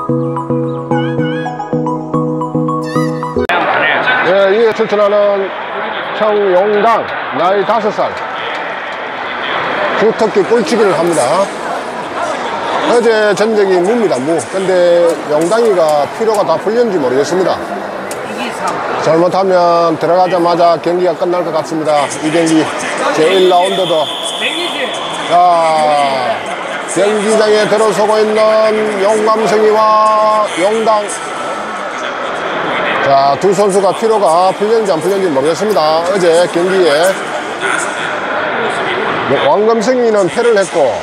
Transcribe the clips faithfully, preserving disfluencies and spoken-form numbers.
예, 이에 출전하는 청용당 나이 다섯 살 주특기 꼴찌기를 합니다. 어제 전적이 무입니다, 무. 근데 용당이가 피로가 다 풀렸는지 모르겠습니다. 잘못하면 들어가자마자 경기가 끝날 것 같습니다. 이 경기 제일 라운드도. 자, 경기장에 들어서고 있는 용감성이와 용당. 자, 두 선수가 피로가 풀렸는지 안 풀렸는지 모르겠습니다. 어제 경기에 왕감성이는 패를 했고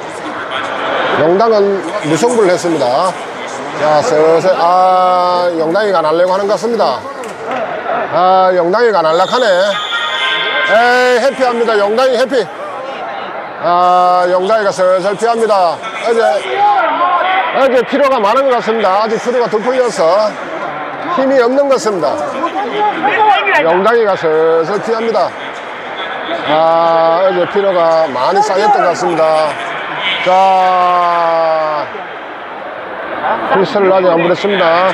용당은 무승부를 했습니다. 자, 슬슬 아 용당이가 안 하려고 하는 것 같습니다. 아, 용당이가 안 하려고 하네. 에이, 해피합니다. 용당이 해피. 아, 용당이가 슬슬 피합니다. 어제 어제 피로가 많은 것 같습니다. 아직 피로가 덜 풀려서 힘이 없는 것 같습니다. 용당이가 슬슬 피합니다. 아, 어제 피로가 많이 쌓였던 것 같습니다. 자, 필살을 아직 안 부렸습니다.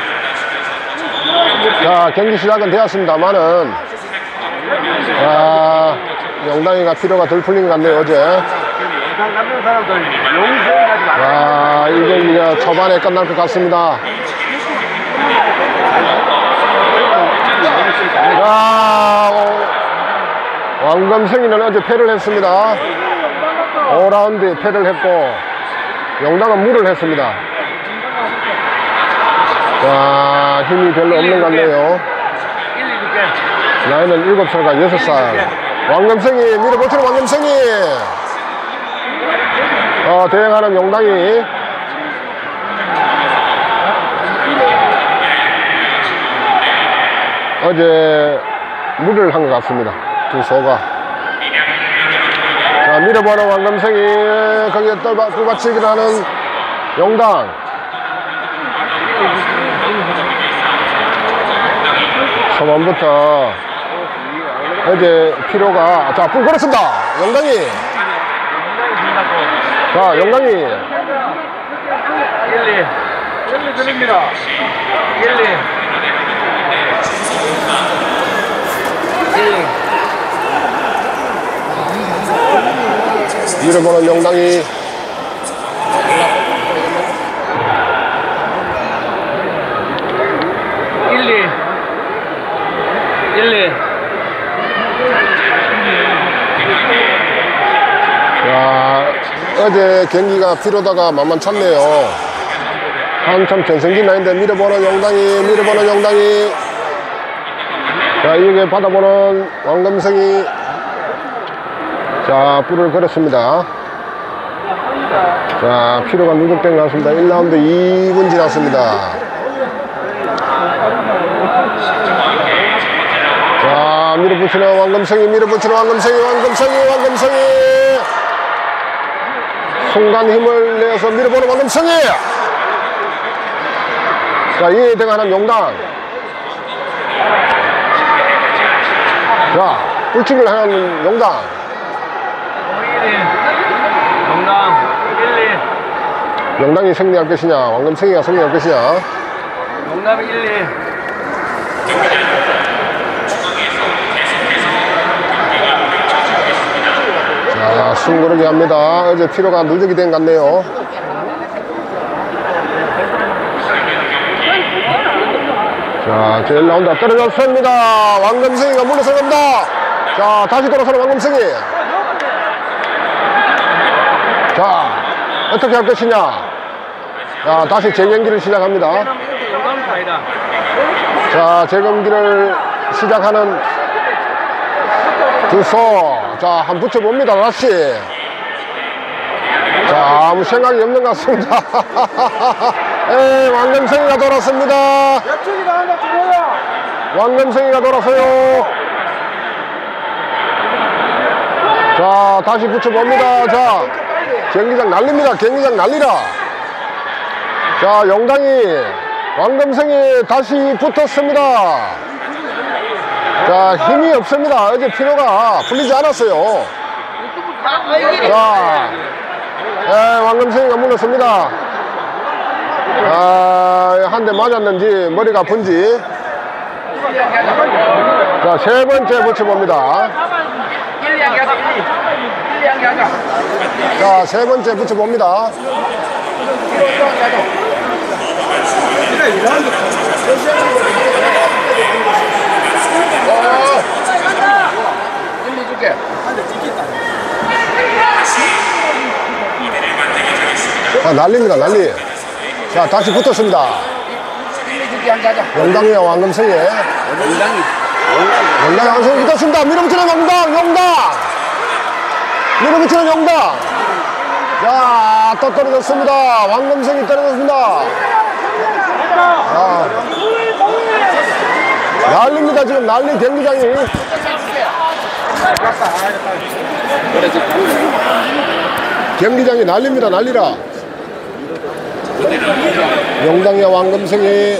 자, 경기 시작은 되었습니다만은 아, 용당이가 피로가 덜 풀린 것 같네요. 어제 아, 이 경기가 초반에 끝날 것 같습니다. 자, 왕감성이는 어제 패를 했습니다. 오 라운드에 패를 했고 용당은 무를 했습니다. 자, 힘이 별로 없는 것 같네요. 나이는 일곱 살과 여섯 살. 왕감성이 밀어붙이는 왕감성이 어, 대행하는 용당이 어제 무를 한 것 같습니다. 두 소가. 자, 밀어보는 왕감성이 거기에 뚫받치기를 하는 용당. 초반부터 어제 피로가 자, 뿔 걸었습니다. 용당이. 자, 용당이. 일, 이. 일, 이 드립니다. 일, 이. 밀어보는 용당이. 일, 이. 일, 이. 야, 어제 경기가 피로다가 만만찮네요. 한참 전성기 나인데 밀어보는 용당이, 밀어보는 용당이. 자, 이게 받아보는 왕감성이. 자, 뿔을 걸었습니다. 자, 피로가 누적된 것 같습니다. 일 라운드 이 분 지났습니다. 자, 밀어붙이는 왕감성이, 밀어붙이는 왕감성이, 왕감성이, 왕감성이. 순간 힘을 내어서 밀어보는 왕감성이. 자, 이에 등하는 용당. 자, 꿀치기를 하는 용당. 용당 일, 이. 용당이 승리할 것이냐, 왕감성이가 승리할 것이냐. 용당 일, 이. 자, 숨고르기 합니다. 어제 피로가 누적이 된 것 같네요. 자, 제일 라운드 떨어졌습니다. 왕감성이가 물러서 갑니다. 자, 다시 돌아서는 왕감성이. 자, 어떻게 할 것이냐. 자, 다시 재경기를 시작합니다. 자, 재경기를 시작하는 두 소. 자, 한 붙여봅니다. 다시. 자, 아무 생각이 없는 것 같습니다. 에이, 왕감성이가 돌았습니다. 왕감성이가 돌아서요. 자, 다시 붙여봅니다. 자, 경기장 난립니다. 경기장 난리라. 자, 용당이, 왕감성이 다시 붙었습니다. 자, 힘이 없습니다. 어제 피로가 풀리지 않았어요. 자, 예, 왕감성이가 물렀습니다. 아, 한 대 맞았는지 머리가 아픈지. 자, 세 번째 붙여봅니다. 일, 이 하기 하자. 일, 이 하기 하자. 자, 세 번째 붙여봅니다. 일, 이 줄게. 아, 난리입니다, 난리. 자, 다시 붙었습니다. 일, 이 줄게 하자. 영당이와 왕금성이. 영당이. 영당이 왕금성이 붙었습니다. 밀어붙이는 영당, 영당! 밀어붙이는 영당! 자, 또 떨어졌습니다. 왕금성이 떨어졌습니다. 아, 난리입니다, 지금 난리 경기장이. 경기장이 난립니다, 난리라. 영당이와 왕금성이,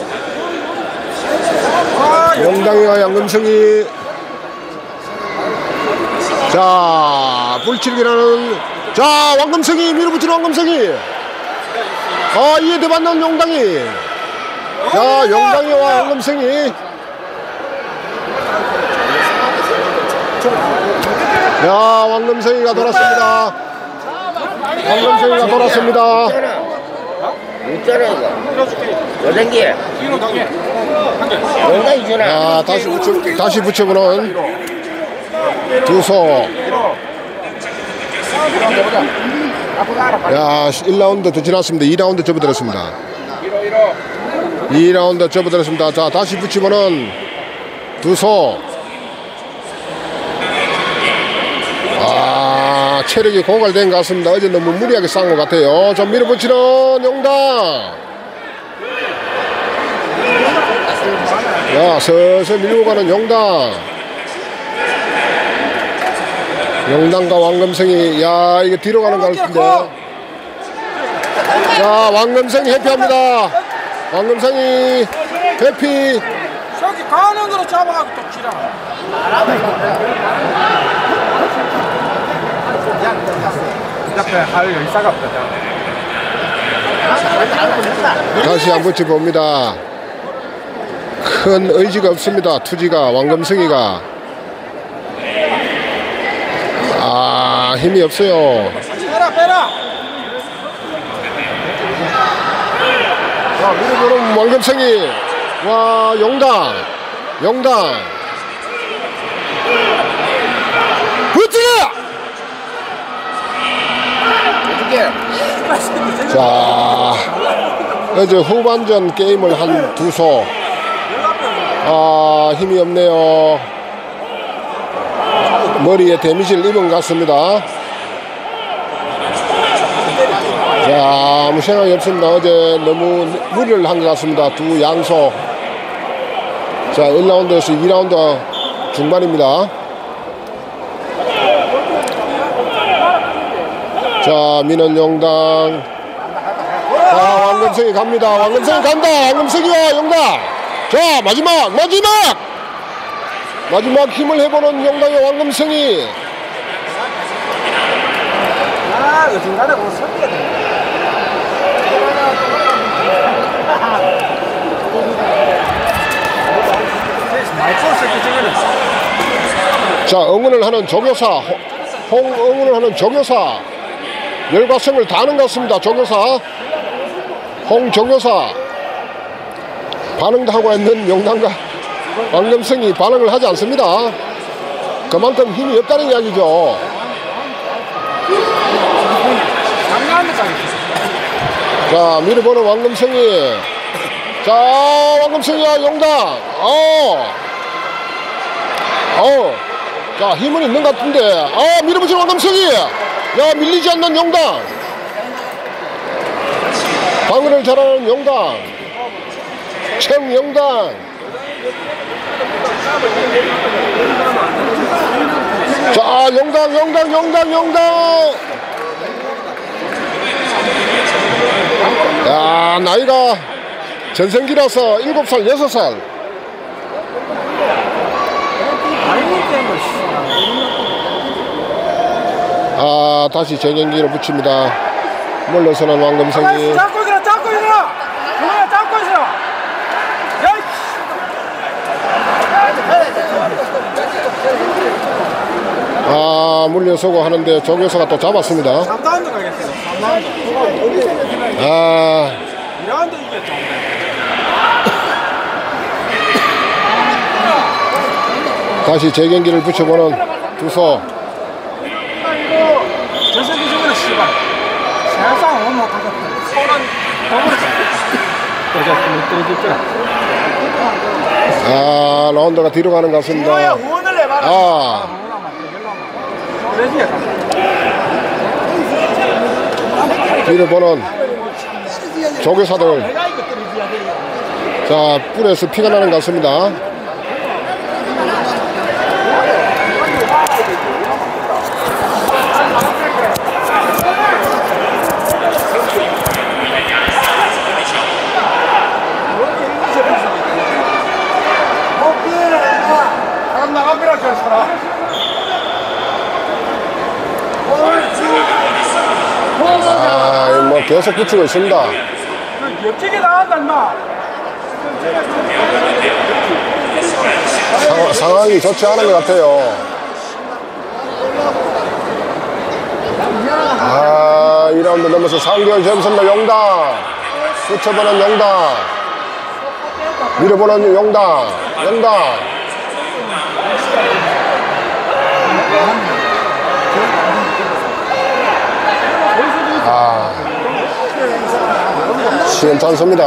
영당이와 양금성이. 자, 불칠기라는, 자, 왕금성이 밀어붙이는 왕금성이. 아, 이에 대받는 영당이. 자, 영당이와 왕금성이. 야, 왕금성이가 돌았습니다. 왕금성이가 돌았습니다. 있잖아 이거. 여den기. 영당 있잖아. 자, 다시 붙여, 다시 붙여보는 두소. 야, 일 라운드 더 지났습니다. 이 라운드 접어들었습니다. 이 라운드 접어들었습니다. 자, 다시 붙이면은 두소. 아, 체력이 고갈된 것 같습니다. 어제 너무 무리하게 싸운 것 같아요. 좀 밀어붙이는 영당. 야, 슬슬 밀고 가는 영당. 영당과 왕금성이, 야, 이게 뒤로 가는 것 같은데. 자, 왕금성이 회피합니다. 왕금성이 회피. 저기 가는 거로 잡아가고 또 치라. 다시 한번 짚어봅니다. 큰 의지가 없습니다. 투지가, 왕금성이가. 아, 힘이 없어요. 빼라 빼라. 자, 밀어보는 왕금성이. 와, 영당. 영당. 붙이라! 자, 이제 후반전 게임을 한 두소. 아, 힘이 없네요. 머리에 데미지를 입은 것 같습니다. 자, 아무 생각이 없습니다. 어제 너무 무리를 한 것 같습니다. 두 양소. 자, 일 라운드에서 이 라운드 중반입니다. 자, 민원 영당. 자, 왕금성이 갑니다. 왕금성이 간다. 왕금성이와 영당. 자, 마지막, 마지막! 마지막 힘을 해보는 영당의 왕금성이. 아, 그 중간에 뭐 섞여야 돼. 자, 응원을 하는 조교사, 홍 응원을 하는 조교사. 열과성을 다하는 것 같습니다. 조교사, 홍 조교사. 반응도 하고 있는 영당과 왕금성이 반응을 하지 않습니다. 그만큼 힘이 없다는 이야기죠. 자, 밀어보는 왕금성이. 자, 왕금성이야, 영당. 어. 어. 자, 힘은 있는 것 같은데. 아, 밀어붙이는 왕금성이. 야, 밀리지 않는 영당. 방어를 잘하는 영당. 최영당. 자, 영당, 영당, 영당, 영당. 야, 나이가 전성기라서 일곱 살, 여섯 살. 아, 다시 정경기로 붙입니다. 물러서는 왕금성이. 잡고 일어나, 잡고 일어나. 물려서고 하는데 조교수가 또 잡았습니다. 삼 라운드 가겠어요. 삼 라운드. 아, 이 라운드 이겼죠. 다시 재경기를 붙여보는 두소. 저 새끼 저번에 씨발. 세상 오면 가서 손은 아, 라운드가 뒤로 가는 것 뭐야 같습니다. 후원을 내봐라. 아, 뒤를 보는 조교사들. 자, 뿔에서 피가 나는 것 같습니다. 사람 나가비라 저 사람. 아, 뭐 계속 붙이고 있습니다. 옆집에 나간다 인마. 상, 상황이 좋지 않은 것 같아요. 아, 이 라운드 넘어서 삼 개월 점수입니다. 용당. 붙여보는 용당. 밀어보는 용당. 용당. 아, 시원찮습니다.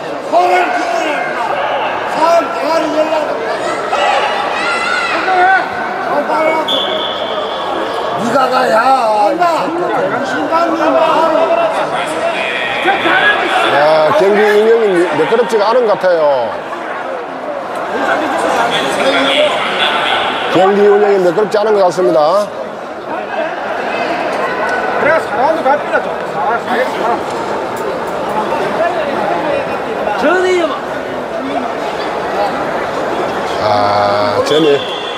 니가 가야. 야, 경기 운영이 매끄럽지가 않은 것 같아요. 경기 운영이 매끄럽지 않은 것 같습니다. 그래 사 라운드 갈비라 좀. 사 사겠어. 전이 아, 제니.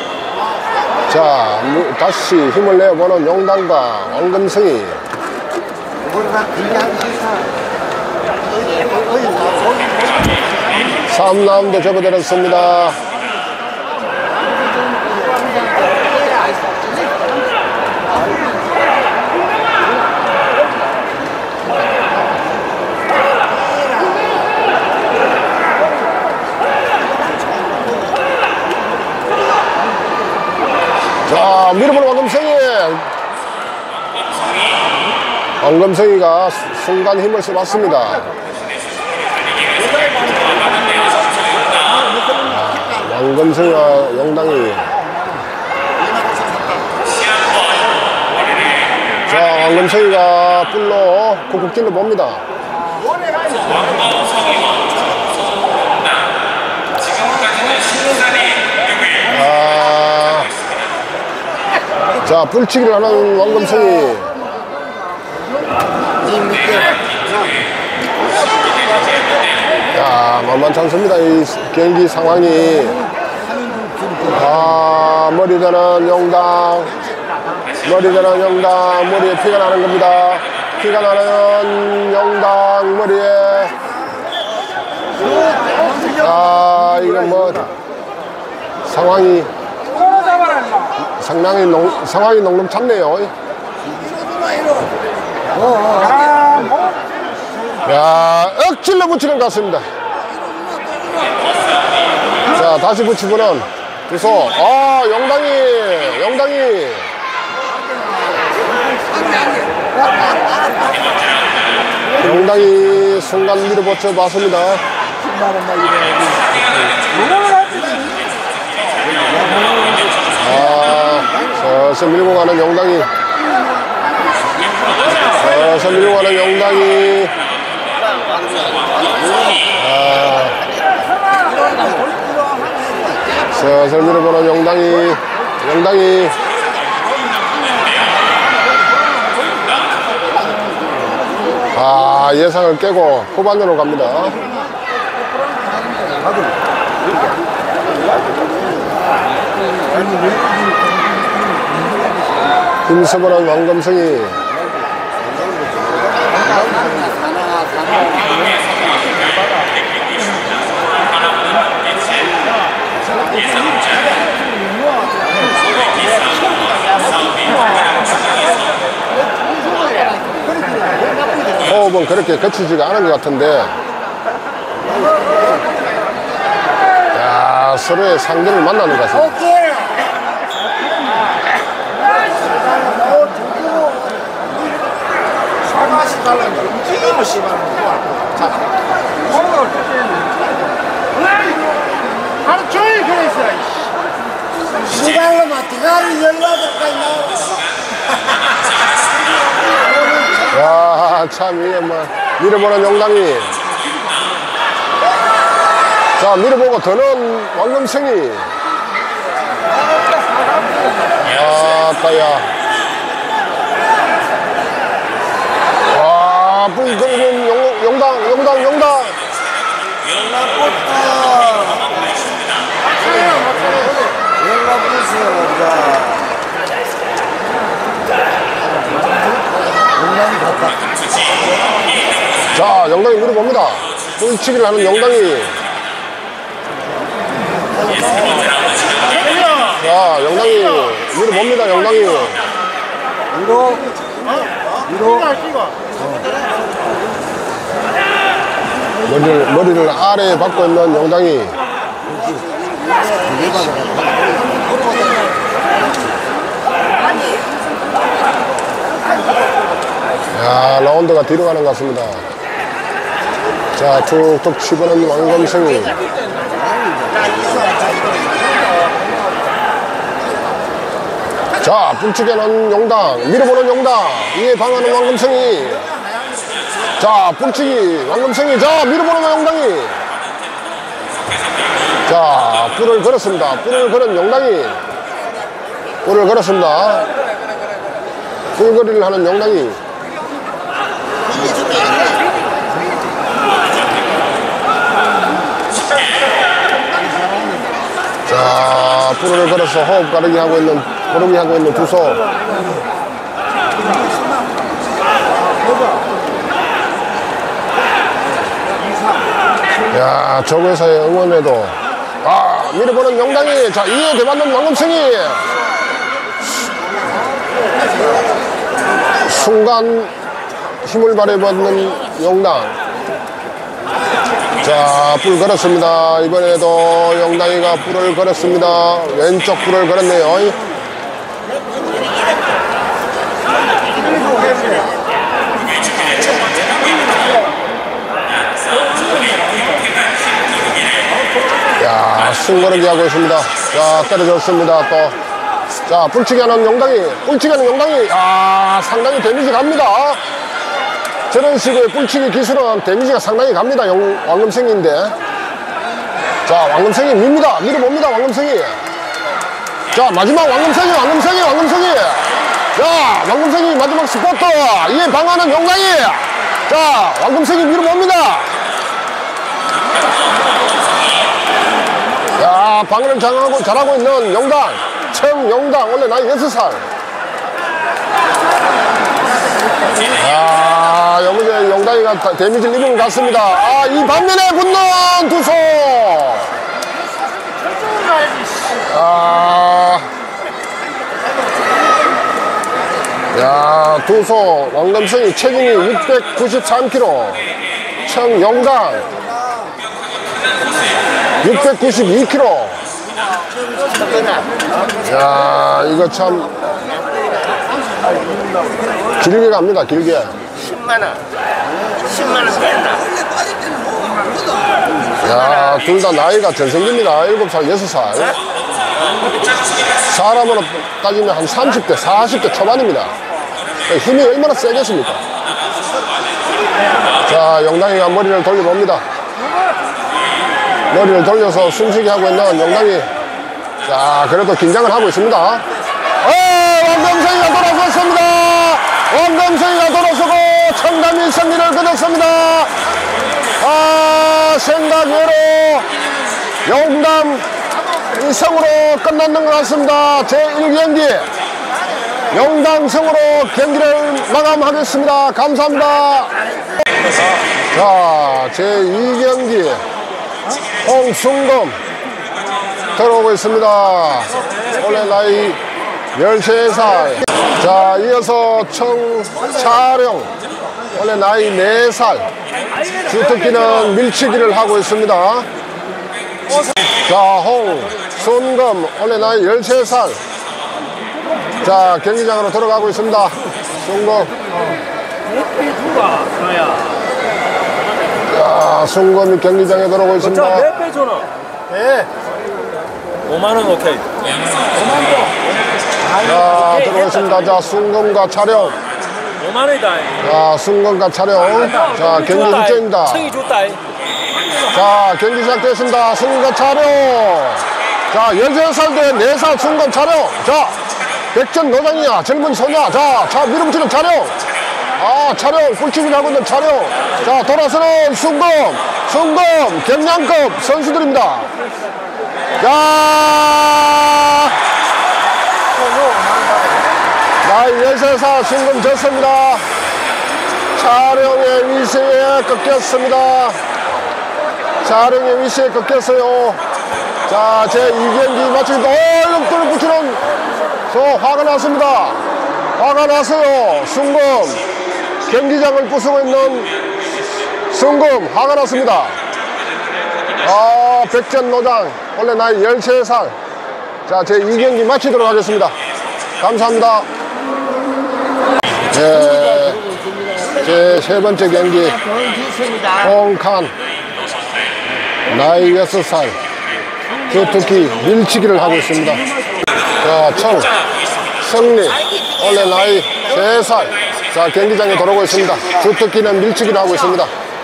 자, 무- 다시 힘을 내보는 용당과 왕금성이. 삼 라운드 접어들었습니다. 자, 밀어보는 왕금성이. 왕금성이가 순간 힘을 써봤습니다. 아, 왕금성이와 용당이. 자, 왕금성이가 뿔로 쿡쿡 찔러 봅니다. 아, 자, 뿔치기를 하는 왕금성이. 야, 만만찮습니다. 이 경기 상황이. 아, 머리 드는 용당. 머리 드는 용당. 머리에 피가 나는 겁니다. 피가 나는 용당 머리에. 아, 이건 뭐 상황이 상당히 농, 상황이 녹록찮네요. 야, 억질러 붙이는 것 같습니다. 자, 다시 붙이고는 두소. 아, 용당이, 용당이. 용당이 순간 밀어붙여 봤습니다. 아, 서서 밀고 가는 용당이. 서서 밀고 가는 용당이. 아, 서서 밀어보는 용당이. 용당이. 아, 예상을 깨고 후반으로 갑니다. 힘써보는 왕금성이. 아직은 그렇게 거치지가 않은 것 같은데, 야, 서로의 상대를 만나는 것 같습니다. 오케이. 사과시 달라는 움직임을 씨발. 자, 오늘 하루 종일 그랬어. 시간을 맞대가리 열여덟까지 나와. 야, 참, 이게 뭐, 밀어보는 용당이. 자, 밀어보고 더는 왕금성이. 아, 따야. 와, 뿌이 끓이는 용, 용당, 용당, 용당. 자, 영당이 밀어봅니다. 뿌이치기를 하는 영당이. 자, 영당이 밀어봅니다, 영당이. 위로. 위로. 머리를, 머리를 아래에 받고 있는 영당이. 야, 라운드가 뒤로 가는 것 같습니다. 자, 툭툭 치고는 왕검성이. 자, 뿔치기는 용당, 밀어보는 용당, 이에 방하는 왕검성이. 자, 뿔치기, 왕검성이. 자, 밀어보는 용당이. 자, 뿔을 걸었습니다. 뿔을 걸은 용당이. 뿔을 걸었습니다. 뿔거리를 하는 용당이. 자, 뿔을 걸어서 호흡 가르기 하고 있는, 고르기 하고 있는 두소. 야, 저거에서의 응원에도. 아, 밀어보는 용당이. 자, 이에 대받는 왕검성이. 순간 힘을 발휘받는 용당. 자, 뿔 걸었습니다. 이번에도 영당이가 뿔을 걸었습니다. 왼쪽 뿔을 걸었네요. 야, 숨고르기 하고 있습니다. 자, 때려줬습니다. 또. 자, 뿔치기 하는 영당이. 뿔치기 하는 영당이. 아, 상당히 데미지 갑니다. 저런 식의 뿔치기 기술은 데미지가 상당히 갑니다. 영, 왕금성인데. 자, 왕금성이 밉니다. 밀어봅니다. 왕금성이. 자, 마지막 왕금성이, 왕금성이, 왕금성이. 자, 왕금성이 마지막 스포트. 이에 방하는 용당이. 자, 왕금성이 밀어봅니다. 자, 방어를 잘하고, 잘하고 있는 용당. 청용당. 원래 나이 여섯 살. 아, 여기서 용당이가 데미지를 입은 것 같습니다. 아, 이 반면에 붙는 두소. 아, 야, 두소 왕검성이 체중이 육백구십삼 킬로그램, 청용당 육백구십이 킬로그램. 야, 이거 참 길게 갑니다. 길게. 십만 원. 십만 원 된다. 야, 둘 다 나이가 전성기입니다. 일곱 살, 여섯 살. 사람으로 따지면 한 삼십 대, 사십 대 초반입니다. 힘이 얼마나 세겠습니까? 자, 영당이가 머리를 돌려봅니다. 머리를 돌려서 숨쉬게 하고 있는 영당이. 자, 그래도 긴장을 하고 있습니다. 어, 왕검성이가 돌아섰습니다. 왕검성이가 돌아서고 청담이 승리를 거뒀습니다. 아, 생각외로 영남 이 성으로 끝났는 것 같습니다. 제일 경기 영당성으로 경기를 마감하겠습니다. 감사합니다. 자, 제이 경기 홍순금 들어오고 있습니다. 올해 나이 열세 살. 자, 이어서 청차령 원래 나이 네 살. 주특기는 밀치기를 하고 있습니다. 자, 홍, 손금, 원래 나이 열세 살. 자, 경기장으로 들어가고 있습니다. 손금. 자, 손금이 경기장에 들어오고 있습니다. 몇 배 줘너? 네. 오만 원 오케이. 자, 들어오겠습니다. 자, 순금과 촬영. 오만 원이다. 자, 순금과 촬영. 자, 경기 일정입니다. 청이 좋다. 자, 경기 시작됐습니다. 순금 촬영. 자, 열세 살 대 네 살 순금 촬영. 자, 백전 노장이야. 젊은 소녀. 자, 자, 밀어붙이는 촬영. 아, 촬영. 꿀치기를 하고 있는 촬영. 자, 돌아서는 순금. 순금. 경량급 선수들입니다. 자, 나이 열세 살 순금 졌습니다. 촬영의 위세에 꺾였습니다. 촬영의 위세에 꺾였어요. 자, 제 이 경기 마치고, 어, 이거 붙이는, 저 화가 났습니다. 화가 났어요. 순금. 경기장을 부수고 있는 순금. 화가 났습니다. 아, 백전노장. 원래 나이 열세 살. 자, 제 이 경기 마치도록 하겠습니다. 감사합니다. 네, 제 세 번째 경기. 홍칸. 나이 여섯 살. 주특기 밀치기를 하고 있습니다. 자, 청, 승리, 원래 나이 세 살. 자, 경기장에 들어오고 있습니다. 주특기는 밀치기를 하고 있습니다.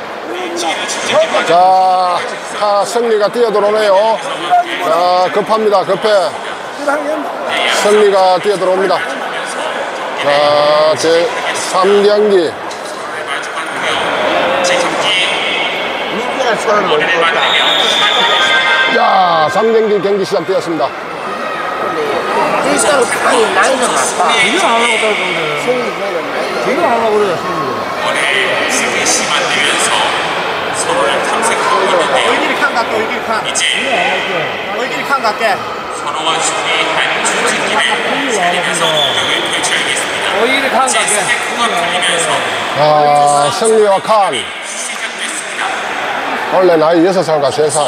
자, 타 승리가 뛰어들어오네요. 자, 급합니다. 급해. 승리가 뛰어들어옵니다. 자, 제 삼 경기. 민규가 손을 못 뻗다. 자, 삼 경기 경기 시작되었습니다. 일단 칸이 나이는 맞다. 이거 안 하고 떨어졌는데. 승리는 나이는 이거 안 하고 그래. 원래 승리 심화되면서 서로를 탐색하고 있는데요. 얼굴이 칸 갖고 얼굴이 칸. 이제 얼굴이 칸 갖게. 서로와 수비한 주특기를 살리면서 공격을 펼쳐야겠습니다. 얼굴이 칸 제 갖게. 세트가 풀리면서 아, 승리와 칸. 원래 나이 여섯 살과 세 살.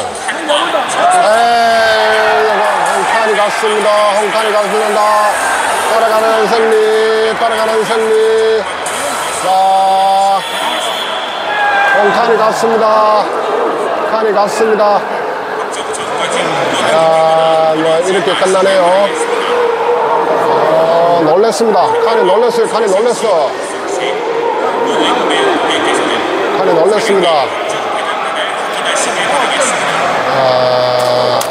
에이, 홍칸이 갔습니다. 홍칸이 갔습니다. 따라가는 승리, 따라가는 승리. 자, 홍칸이 갔습니다. 칸이 갔습니다. 야, 뭐, 이렇게 끝나네요. 어, 놀랬습니다. 칸이 놀랬어요. 칸이 놀랬어. 칸이 놀랬습니다. 아,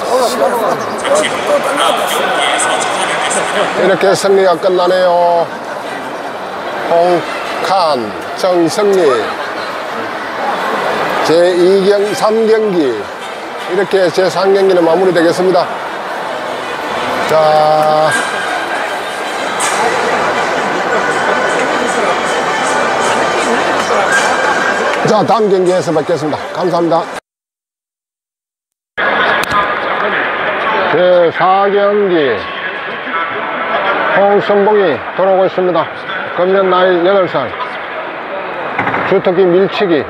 이렇게 승리가 끝나네요. 홍칸, 정승리. 제이 경, 삼 경기. 이렇게 제삼 경기는 마무리되겠습니다. 자. 자, 다음 경기에서 뵙겠습니다. 감사합니다. 제사 경기. 홍선봉이 돌아오고 있습니다. 금년 나이 여덟 살. 주특기 밀치기를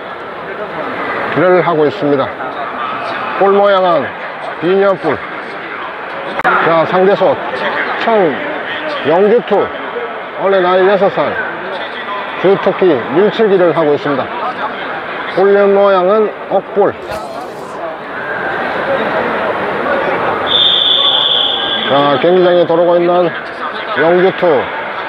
하고 있습니다. 뿔 모양은 비녀뿔. 자, 상대소 청 영주투. 원래 나이 여섯 살. 주특기 밀치기를 하고 있습니다. 뿔년 모양은 옥뿔. 자, 경기장에 돌아오고 있는 영주투.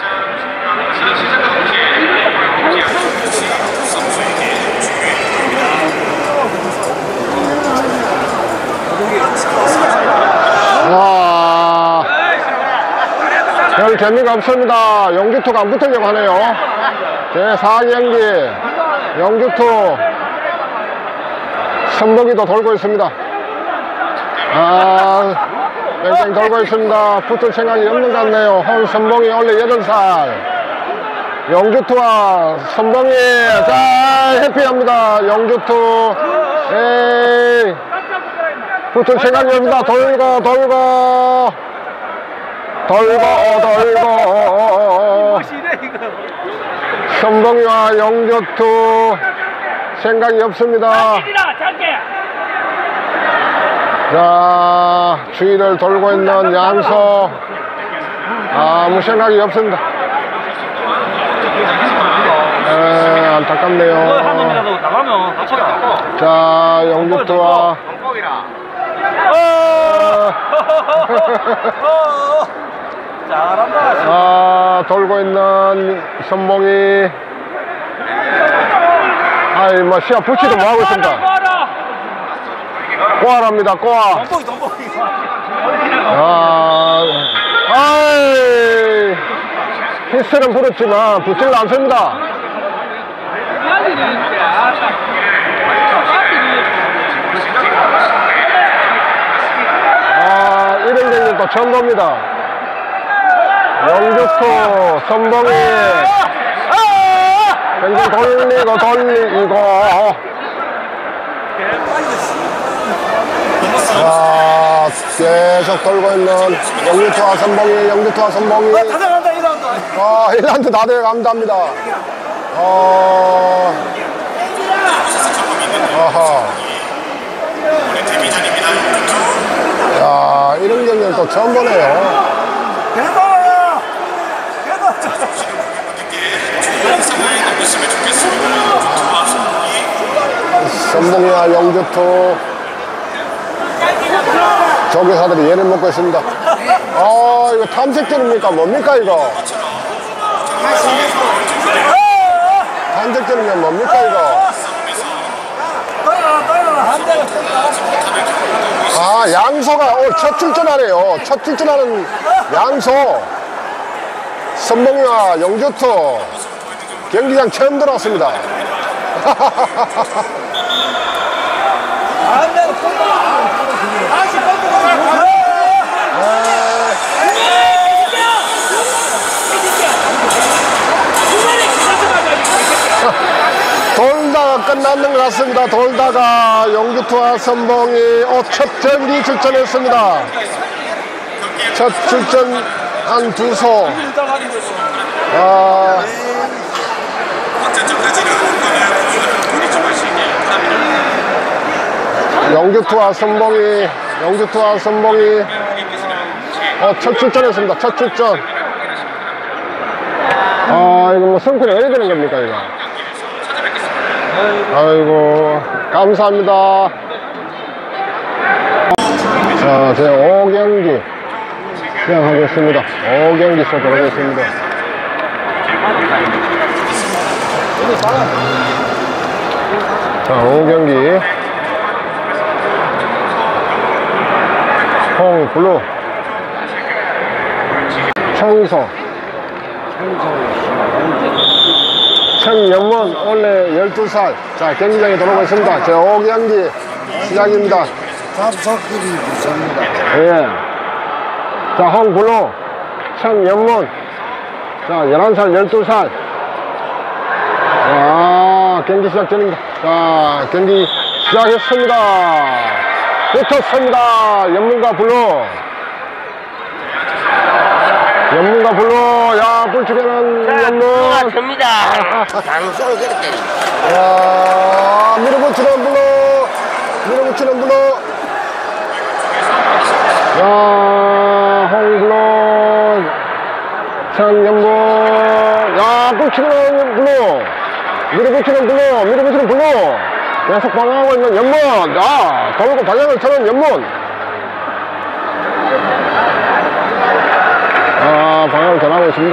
와, 별 재미가 없습니다. 영주투가 안 붙으려고 하네요. 제사 경기 영주투 선복이도 돌고 있습니다. 아, 뺑뺑 돌고 있습니다. 붙을 생각이 없는 것 같네요. 홍선봉이 원래 여덟 살. 영주투와 선봉이, 자, 해피합니다. 영주투. 에이, 붙을 생각이 없습니다. 돌고, 돌고, 돌고, 돌고. 선봉이와 영조투 생각이 없습니다. 자, 주위를 돌고 있는 양소 아무 생각이 없습니다. 에, 안타깝네요. 나가면 다쳐요. 자, 영조투와 잘한다. 아, 돌고 있는 선봉이 아이 뭐 시합 붙이도 뭐하고 있습니다. 꼬아랍니다. 꼬아. 덤보기 덤보기. 아, 아이 히스는 부렸지만 붙지를 않습니다. 아, 이런 경기는 또 처음 봅니다. 영조투 선봉이 굉장히 돌리고 돌리고 자, 계속 돌고 있는 영조투와 선봉이 영조투와 선봉이 가져간다 이런다. 아, 일 라운드 다 돼갑니다. 어, 아하. 야, 이런 경기는 또 처음 보네요. 괜찮아요. 괜찮아. 선봉이와 영조투 조교사들이 예를 먹고 있습니다. 아, 이거 탐색전입니까? 뭡니까 이거? 탐색전이면 뭡니까 이거? 아, 양소가 어, 첫 출전하네요. 첫 출전하는 양소 선봉이와 영조투 경기장 처음 들어왔습니다. 돌다가 끝났는 것 같습니다. 돌다가 영조투와 선봉이 어, 첫 경기 출전했습니다. 첫 출전한 두소. 아, 영조투와 선봉이 영조투와 선봉이 어, 첫 출전했습니다. 첫 출전. 아, 이거 뭐 성큰이 어디 되는 겁니까 이거? 아이고, 감사합니다. 자, 제 오 경기 시작하겠습니다. 오 경기 시작하겠습니다. 자, 오 경기 홍블루 청소 청연문 원래 열두 살. 자, 경기장에 들어오고 있습니다. 제 오 경기 시작입니다. 잡석들이 무섭니다. 예. 자, 홍블루 청연문. 자, 열한 살, 열두 살. 아, 경기 시작 전입니다. 자, 경기 시작했습니다. 붙었습니다. 연문과 블루. 연문과 블루. 야, 불치게는 연문. 됩니다. 장소를 그렇게. 야, 밀어붙이는 블루. 밀어붙이는 블루. 야, 홍블루. 청연문. 야, 불치게는 블루. 밀어붙이는 블루. 밀어붙이는 블루. 계속 방황하고 있는 연문. 야, 돌고 방향을 트는 연문. 아, 방향을 변하고 있습니다.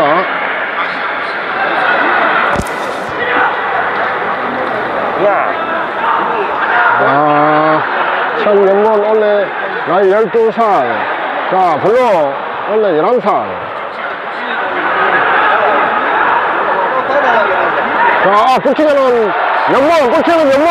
야, 아, 청연문 원래 나이 열두 살. 자, 블루 원래 열한 살. 자, 꿀치면은 연문, 꿀치면 연문.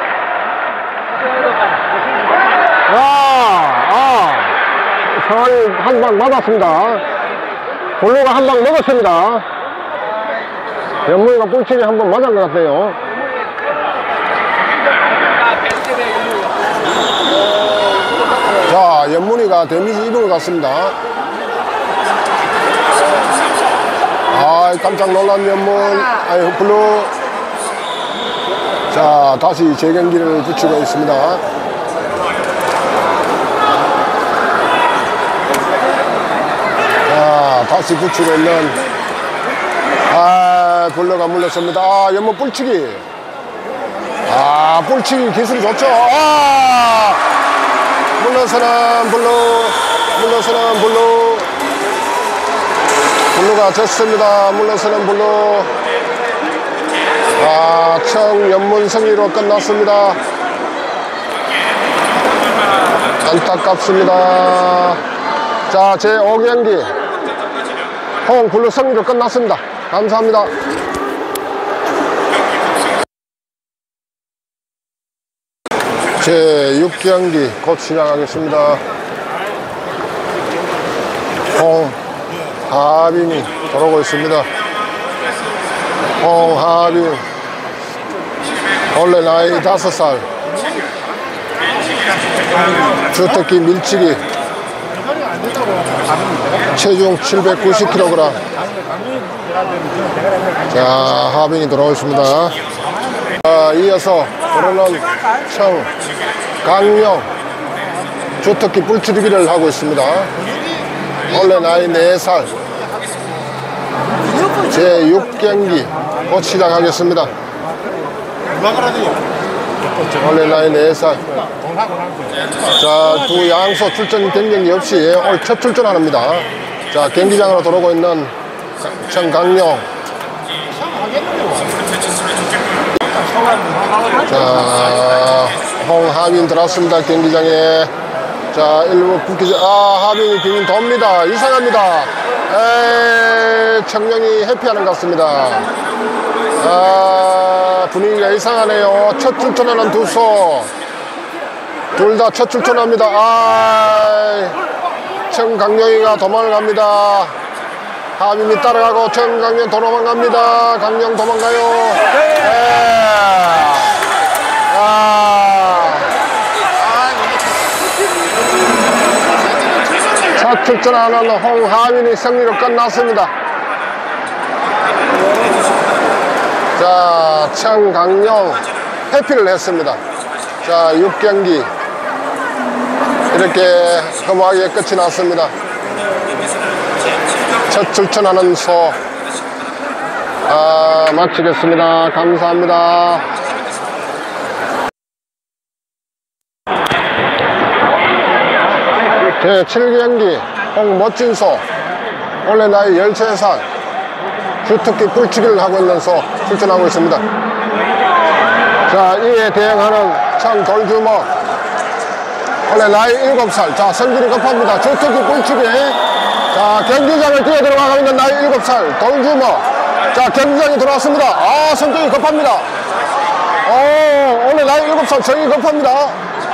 야, 아, 상황이 한 방 맞았습니다. 블루가 한 방 먹었습니다. 연문이가 꿀치기 한 번 맞은 것 같아요. 자, 연문이가 데미지 입은 것 같습니다. 아, 아, 깜짝 놀란 연문. 아유, 블루. 자, 다시 재경기를 붙이고 있습니다. 자, 다시 붙이고 있는, 아, 블루가 물렸습니다. 아, 연문 뿔치기. 아, 뿔치기 기술이 좋죠. 아! 물러서는 블루. 물러서는 블루. 블루가 졌습니다. 물러서는 블루. 아, 청 연문 승리로 끝났습니다. 안타깝습니다. 자, 제오 경기 홍 블루 승리로 끝났습니다. 감사합니다. 제육 경기 곧 시작하겠습니다. 홍하빈이 들어오고 있습니다. 홍하빈 원래 나이 다섯 살, 주특기 밀치기, 체중 칠백구십 킬로그램. 자, 하빈이 들어오고 있습니다. 자, 이어서 들어오는 청 강령, 주특기 뿔치기를 하고 있습니다. 원래 나이 네 살, 제육 경기 곧 시작하겠습니다. 원래 나이 네 살. 자, 두 양소 출전 경쟁이 없이 오늘 첫 출전합니다. 자, 경기장으로 들어오고 있는 청강령. 자, 홍하빈 들어왔습니다. 경기장에. 자, 일부 국기자, 아, 하빈이 비긴 돕니다. 이상합니다. 에이, 청룡이 해피하는 것 같습니다. 아, 분위기가 이상하네요. 첫 출전하는 두 소. 둘 다 첫 출전합니다. 아, 청강령이가 도망을 갑니다. 하빈이 따라가고 청강령 도망갑니다. 강령 도망가요. 에. 아. 첫 출전하는 홍하빈이 승리로 끝났습니다. 자, 청강령 회피를 했습니다. 자, 육 경기 이렇게 험하게 끝이 났습니다. 첫 출전하는 소 아, 마치겠습니다. 감사합니다. 제칠 경기 홍멋진 소, 원래 나이 열세 살, 주특기 뿔치기를 하고 있는 소 출전하고 있습니다. 자, 이에 대응하는 청돌주먹, 원래 나이 일곱 살. 자, 성질이 급합니다. 주특기 뿔치기. 자, 경기장을 뛰어 들어가고 있는 나이 일곱 살 돌주먹. 자, 경기장에 들어왔습니다. 아, 성격이 급합니다. 오, 원래 나이 일곱 살 성이 급합니다.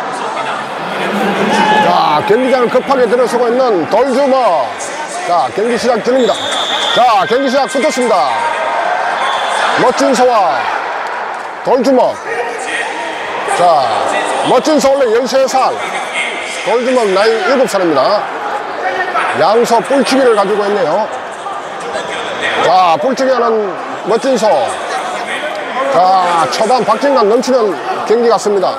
자, 경기장을 급하게 들어서고 있는 돌주먹. 자, 경기 시작 중입니다. 자, 경기 시작 붙었습니다. 멋진 소와 돌주먹. 자, 멋진 소 원래 열세 살, 돌주먹 나이 일곱 살입니다. 양소 뿔치기를 가지고 있네요. 자, 뿔치기 하는 멋진 소. 자, 초반 박진감 넘치는 경기 같습니다.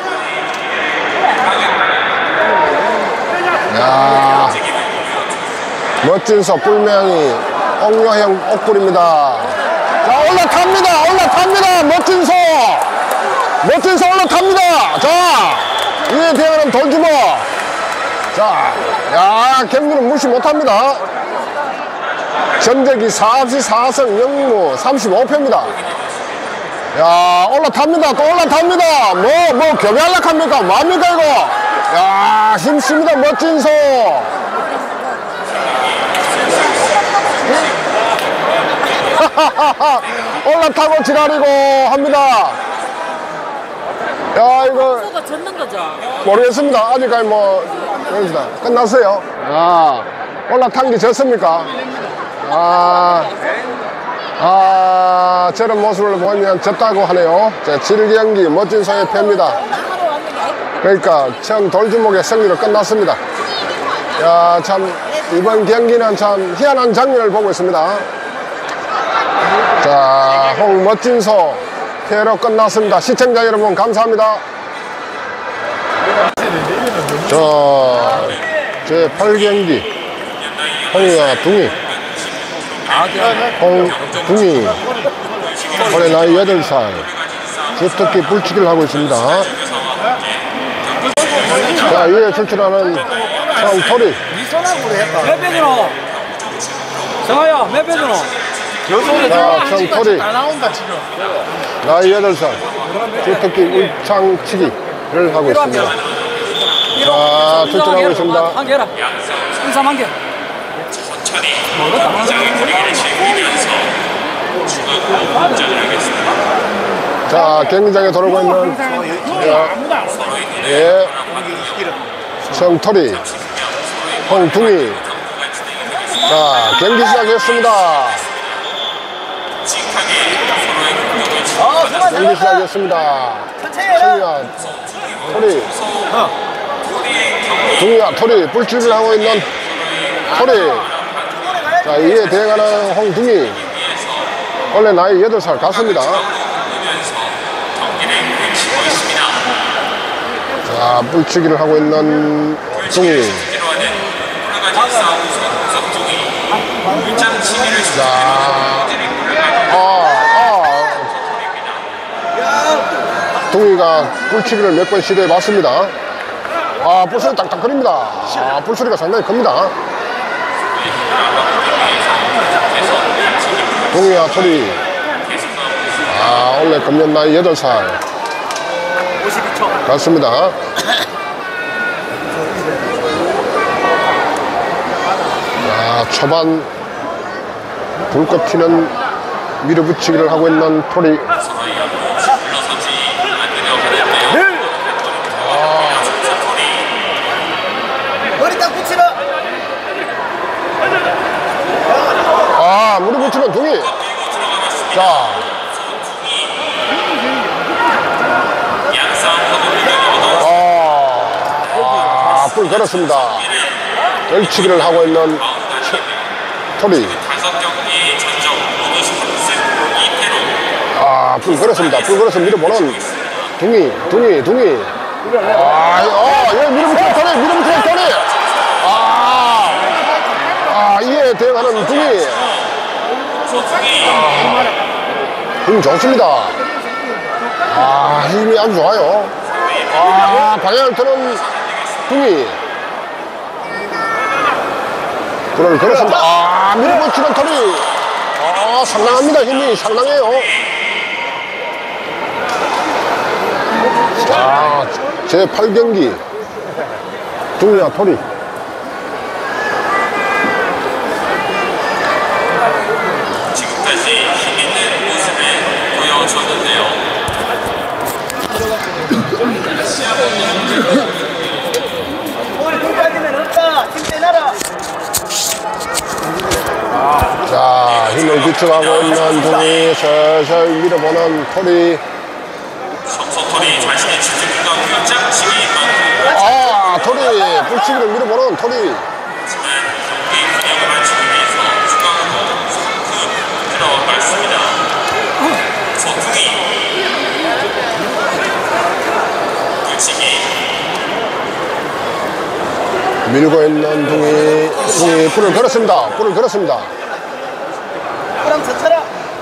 야, 멋진 소 뿔명이 옥녀형 옥불입니다. 자, 올라탑니다. 올라탑니다. 멋진 소. 멋진 소 올라탑니다. 자, 이에 대응하는 돌주먹. 자, 야, 경기는 무시 못합니다. 전적이 사십사 승 영 무 삼십오 패입니다. 야, 올라탑니다. 또 올라탑니다. 뭐, 뭐, 경기하락합니까? 뭐합니까, 이거? 야, 힘씁니다. 멋진 소. 올라타고 지랄이고 합니다. 야, 이거 소가 젖는 거죠? 모르겠습니다. 아직까지 뭐 모르겠습니다. 끝났어요. 아, 올라탄 게 졌습니까? 아, 아, 저런 모습을 보면 졌다고 하네요. 자, 칠 경기 멋진 소의 패입니다. 그러니까 청 돌주먹의 승리로 끝났습니다. 야, 참 이번 경기는 참 희한한 장면을 보고 있습니다. 자, 홍 멋진 소 테러 끝났습니다. 시청자 여러분 감사합니다. 자, 제팔 경기 홍이와 둥이. 홍, 둥이 올해 나이 여덟 살 주특기 불치기를 하고 있습니다. 자, 이에 출전하는 성토리. 몇 배주노? 정아야, 몇 배주노? 자, 성토리 다 나온다 지금. 나이 여덟 살 주특기 울창치기를 하고 있습니다. 자, 출전하고 있습니다. 한 개라. 인삼 한 개. 천천히 긴장의 분위기를 즐기면서 추가로 문장을 하겠습니다. 자, 경기장에 돌아오고 있는 자, 예, 성토리, 홍둥이. 자, 경기 시작했습니다. 직하게 서로의 공격을 경기 시작했습니다. 청이와 토리, 둥이와 토리 불치기를 하고 있는 토리. 자, 이에 대응하는 홍둥이. 원래 나이 여덟 살 같습니다. 자, 불치기를 하고 있는 둥이. 자, 아, 아. 둥이가 불치기를 몇 번 시도해 봤습니다. 아, 불소리 딱딱거립니다. 아, 불소리가 상당히 큽니다. 둥이와 토리. 아, 원래 금년 나이 여덟 살 같습니다. 자, 초반 불꽃 튀는 밀어붙이기를 하고 있는 토리. 머리 딱 붙이라. 아, 밀어붙이는 둥이. 자, 아, 불 걸었습니다. 열치기를 하고 있는 토리. 아, 불 걸었습니다. 불 걸어서 밀어보는 둥이, 둥이, 둥이. 아, 어, 예, 밀어붙이는 토리, 밀어붙이는 토리. 아, 아, 이에 대응하는 둥이. 아, 힘 좋습니다. 아, 힘이 아주 좋아요. 아, 방향을 트는 둥이. 불을 걸었습니다. 아, 밀어붙이는 토리. 아, 상당합니다. 힘이 상당해요. 자, 제팔 경기 둥이와 토리. 지금까지 힘있는 모습을 보여줬는데요. 우리 공까지는 없다. 힘 내놔라. 자, 힘을 비축하고 있는 둥이 슬슬 밀어보는 토리. 성소토리 자신의 지속과 휘장치기 아, 토리 불치기를 밀어보는 토리. 하지만 경기 균형을 맞추기 위해서 추가로 성큼 들어갔습니다. 소풍이 불치기 밀고 있는 둥이. 둥이 불을 걸었습니다. 불을 걸었습니다. 그럼 젖혀라.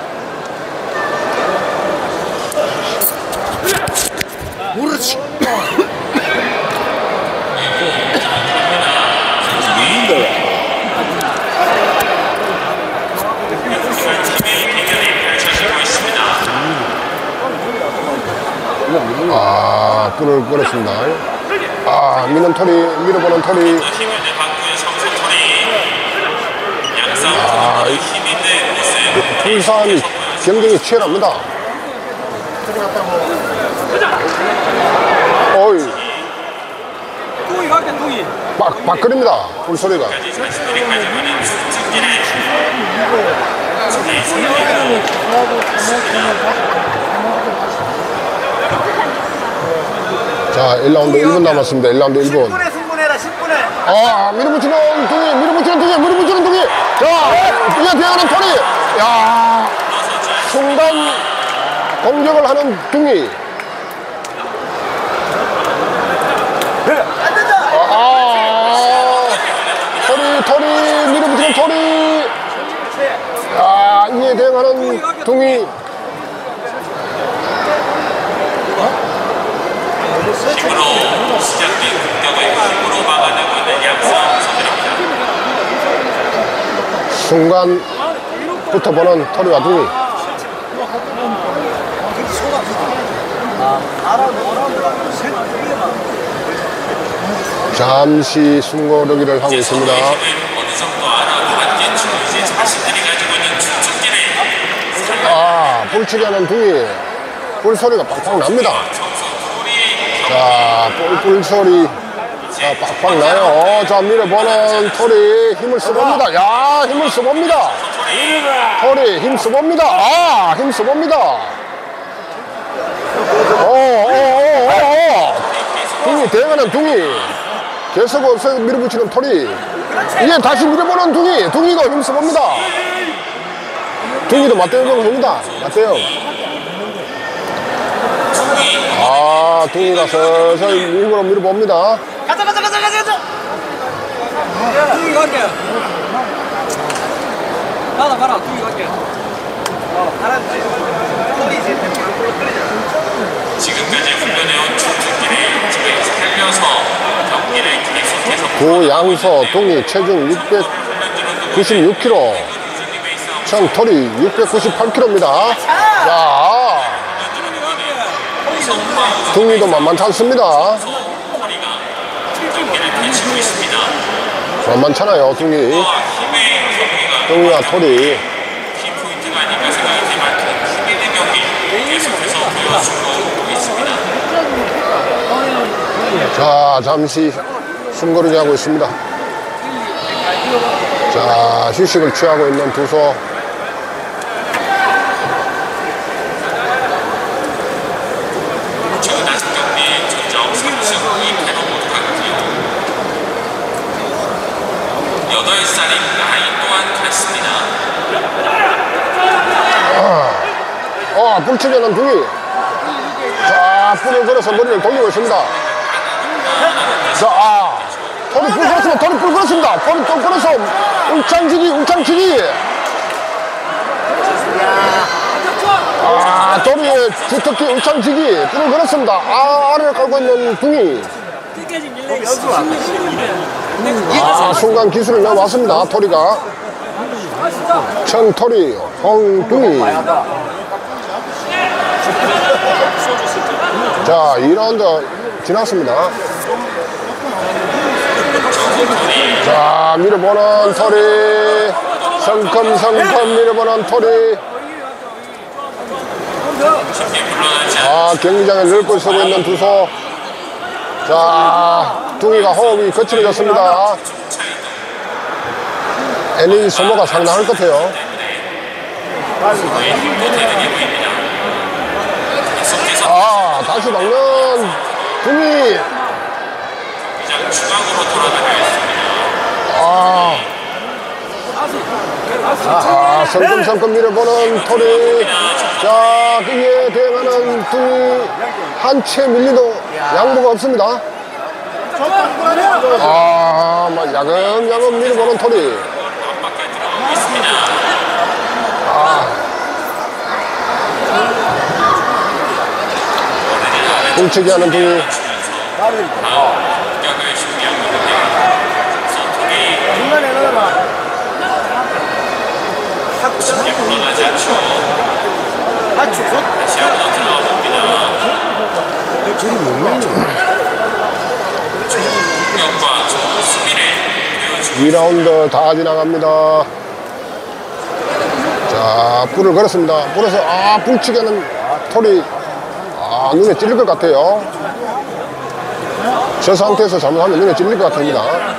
그렇지. 아, 불을 걸었습니다. 아, 미는 토리, 밀어보는 토리. 힘을 내바꾸는 성소토리 양상 힘 있는 모습 풀산이 경쟁이 치열합니다. 어이, 뚱이 갈게 뚱이. 빡, 빡거립니다. 불소리가. 자신들이 가지고 있는 특기를 자, 일 라운드 일 분 남았습니다. 일 라운드 일 분. 십 분에 승분해라. 십 분에. 아, 밀어붙이는 둥이, 밀어붙이는 둥이, 밀어붙이는 둥이. 자, 이에 대응하는 토리. 야, 순간 공격을 하는 둥이. 아, 털이, 털이, 밀어붙이는 털이. 아, 이에 대응하는 둥이. 힘으로 시작된 공격을 힘으로 막아내고 있는 양상 선수입니다. 순간 붙어보는 털이와 둥이. 잠시 숨고르기를 하고 있습니다. 서로의 힘을 어느 정도 알아고 함께 주는지 자신들이 가지고 있는 주특기를 아, 불치기 하는 둥이. 뿔소리가 빡빡 납니다. 자, 뿔뿔 소리. 자, 빡빡 나요. 자, 밀어보는 털이 힘을 써봅니다. 야, 힘을 써봅니다. 털이 힘 써봅니다. 아, 힘 써봅니다. 어, 어, 어, 어, 어. 둥이, 대응하는 둥이. 계속 없어 밀어붙이는 털이. 이제 다시 밀어보는 둥이. 둥이가 힘 써봅니다. 둥이도 맞대응하고 됩니다. 맞대응. 아, 둥이가 서서히 일부러 밀어봅니다. 가자 가자 가자 가자 가자. 둥이 갈게. 나나 가라. 둥이 갈게. 어, 알았지. 털이 이제 불로 끓이자. 지금까지 훈련해온 주특기를 지금 살려서 경기를 계속해서 고양서 둥이 체중 육백구십육 킬로그램. 총 털이 육백구십팔 킬로그램입니다. 자, 둥이도 만만치 않습니다. 경기를 펼치고 있습니다. 만만찮아요, 둥이. 힘의 경기가 둥이와 털이. 키포인트가 아닐까 생각이 들 만큼 힘 있는 경기 계속해서 보여주고 있습니다. 자, 잠시 숨고르기 하고 있습니다. 자, 휴식을 취하고 있는 두소. 최근 아직 경기 전적 삼 승 이 패로 모두 갔고요. 여덟 살인 나이 또한 같습니다. 어, 불치기 하는 둥이. 자, 뿔을 걸어서 머리를 돌리고 있습니다. 자, 아, 털이 뿔 걸었습니다. 털이 뿔 걸었습니다. 털이 뿔 걸어서 울창치기, 울창치기. 아, 털이 주특기 울창치기. 뿔을 걸었습니다. 아, 아래를 깔고 있는 둥이. 아, 순간 기술을 내왔습니다. 털이가. 청털이, 홍둥이. 자, 이 라운드 지났습니다. 자, 밀어보는 털이. 성큼성큼 밀어보는 털이. 아, 경기장에 넓고 서고 있는 두소. 자, 둥이가 호흡이 거칠어졌습니다. 에너지 소모가 상당할 것 같아요. 아, 다시 막는 둥이. 중앙으로 돌아가고 있습니다. 아, 아, 성큼성큼 밀어보는 털이. 자, 이에 대응하는 둥이. 한 채 밀리도 양보가 없습니다. 아, 막 야금야금 밀어보는 털이. 아, 훔치기 하는 둥이. 공격을 준비하고 있는데 소통이 중간에 넣어라. 쉽게 물러나지 않죠. 맞추. 다시 한번 들어가 봅니다. 공격과 좋은 수비를 보여주고 이 라운드 다 지나갑니다. 자, 뿔을 걸었습니다. 뿔에서, 아, 불치기 하는 털이, 아, 눈에 찔릴 것 같아요. 저 상태에서 잘못하면 눈에 찔릴 것 같습니다.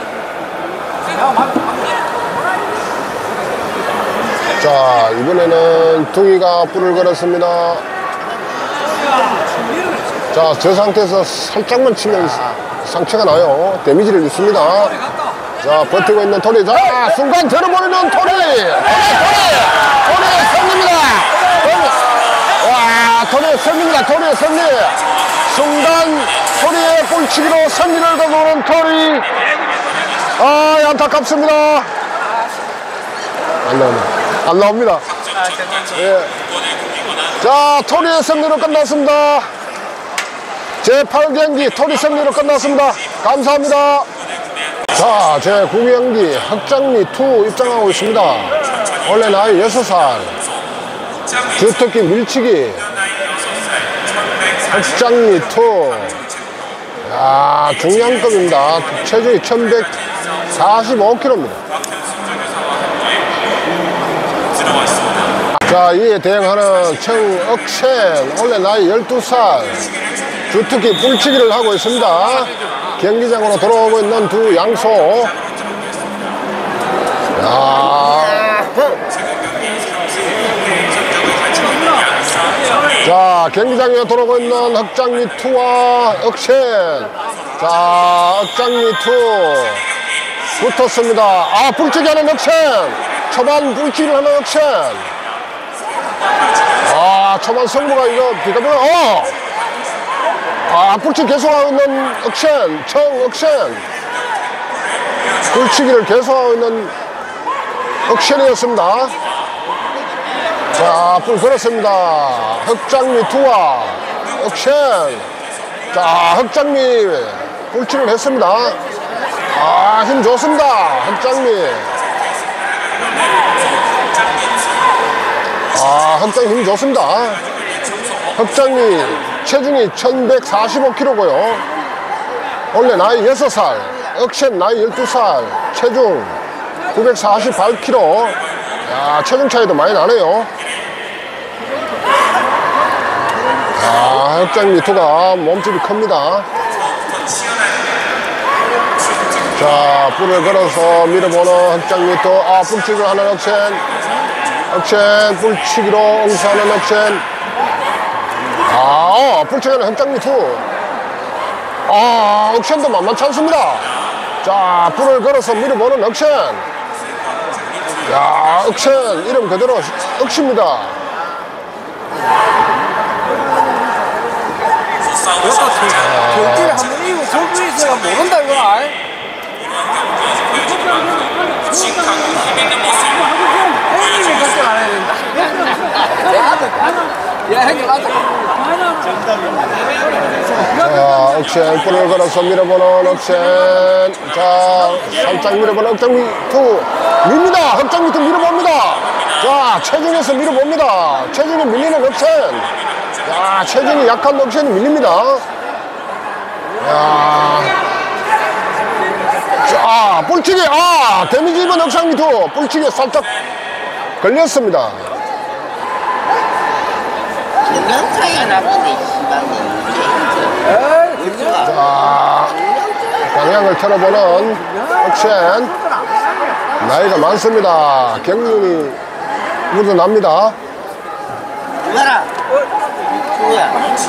자, 이번에는 둥이가 뿔을 걸었습니다. 자, 저 상태에서 살짝만 치면 상처가 나요. 데미지를 입습니다. 자, 버티고 있는 털이. 자, 순간 들어버리는 털이. 털이, 털이, 털이, 털이, 털립니다. 토리의 승리입니다. 토리의 승리. 순간 토리의 골치기로 승리를 거두는 토리. 아, 안타깝습니다. 안 나옵니다. 안 나옵니다. 예. 자, 토리의 승리로 끝났습니다. 제팔 경기 토리 승리로 끝났습니다. 감사합니다. 자, 제구 경기 흑장미 이 입장하고 있습니다. 원래 나이 여섯 살. 주특기 밀치기. 흑장미 이. 야, 중량급입니다. 체중이 천백사십오 킬로그램입니다. 자, 이에 대응하는 청억센. 원래 나이 열두 살. 주특기 불치기를 하고 있습니다. 경기장으로 돌아오고 있는 두 양소. 야. 자, 경기장에 돌아오고 있는 흑장미 이와 억센. 자, 흑장미 이 붙었습니다. 아, 불치기 하는 억센. 초반 불치기를 하는 억센. 아, 초반 승부가 이거 비가비가 어! 아, 불치기 계속하고 있는 억센, 청억센. 불치기를 계속하고 있는 억센이었습니다. 자, 불 걸었습니다. 흑장미 이와 억센. 자, 흑장미 불치기를 했습니다. 아, 힘 좋습니다. 흑장미. 아, 흑장미 힘 좋습니다. 흑장미 체중이 천백사십오 킬로그램고요. 원래 나이 여섯 살, 억센 나이 열두 살, 체중 구백사십팔 킬로그램. 야, 체중 차이도 많이 나네요. 아, 흑장미 이가 몸집이 큽니다. 자, 불을 걸어서 밀어보는 흑장미 이. 아, 불치기를 하는 억센. 억센 불치기로 응수하는 억센. 아, 어, 불치기는 흑장미 이. 아, 억센도 만만치 않습니다. 자, 불을 걸어서 밀어보는 억센. 야, 억센 이름 그대로 억시입니다. 경기를 한번 이기고 저기 있어가 모른다 이거 아이? 형님이 걱정 안 해야 된다. 야, 형님 맞아. 자, 억센 불을 걸어서 밀어보는 억센. 자, 살짝 밀어보는 흑장미 이. 밉니다. 흑장미 이 밀어봅니다. 자, 체중에서 밀어봅니다. 체중이 밀리는 억센. 야, 체중이 약한 억센이 밀립니다. 야. 자, 불치기. 아, 데미지 입은 흑장미 이. 불치기 살짝 걸렸습니다. 중량 차이가 나는데 자, 방향을 틀어보는 억센. 나이가 많습니다. 경륜이 묻어납니다. 누가라 누구야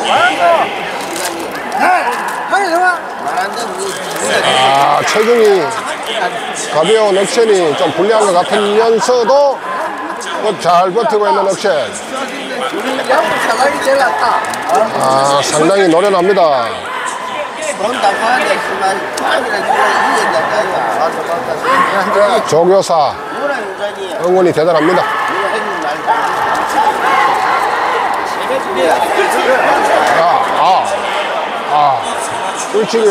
형님 정말 아, 체중이 가벼운 억센이 좀 불리한 것 같으면서도 잘 버티고 있는 억센. 양보 사각이 제일 낫다. 아, 상당히 노련합니다. 뭔다 하는데 그만 마음이나 이긴다 조교사 누구랑 유전이야 응원이 대단합니다. 누가 했는 말고 아, 아, 아, 불치기.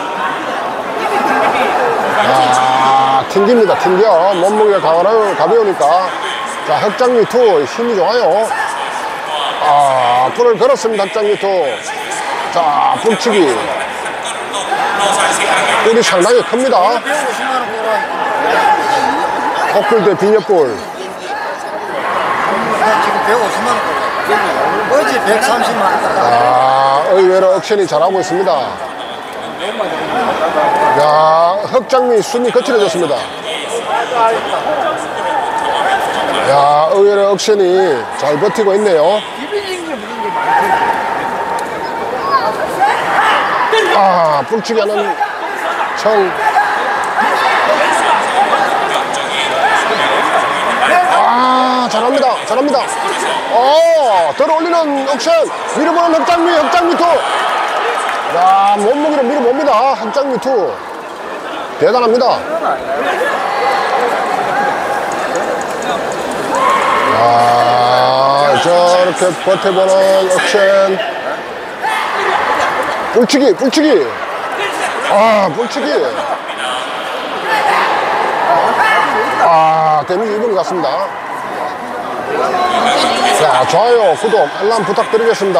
아, 튕깁니다. 튕겨. 몸무게가 가벼우- 가벼우니까. 자, 흑장미 이 힘이 좋아요. 아, 불을 걸었습니다. 흑장미 이. 자, 불치기. 뿔이 상당히 큽니다. 헛불 대 비녀뿔. 지금 백오십만 원. 어제 백삼십만 원. 아, 의외로 억센이 잘하고 있습니다. 야, 흑장미 숨이 거칠어졌습니다. 야, 의외로 억센이 잘 버티고 있네요. 아, 불치기 하는 청. 아, 잘합니다. 잘합니다. 오, 들어 올리는 억션. 밀어보는 흑장미, 흑장미 투. 야, 몸무게로 밀어봅니다. 흑장미 투. 대단합니다. 아, 저렇게 버텨보는 억션. 뿔치기, 뿔치기. 아, 뿔치기. 아, 데미지 입은 것 같습니다. 자, 좋아요, 구독, 알람 부탁드리겠습니다.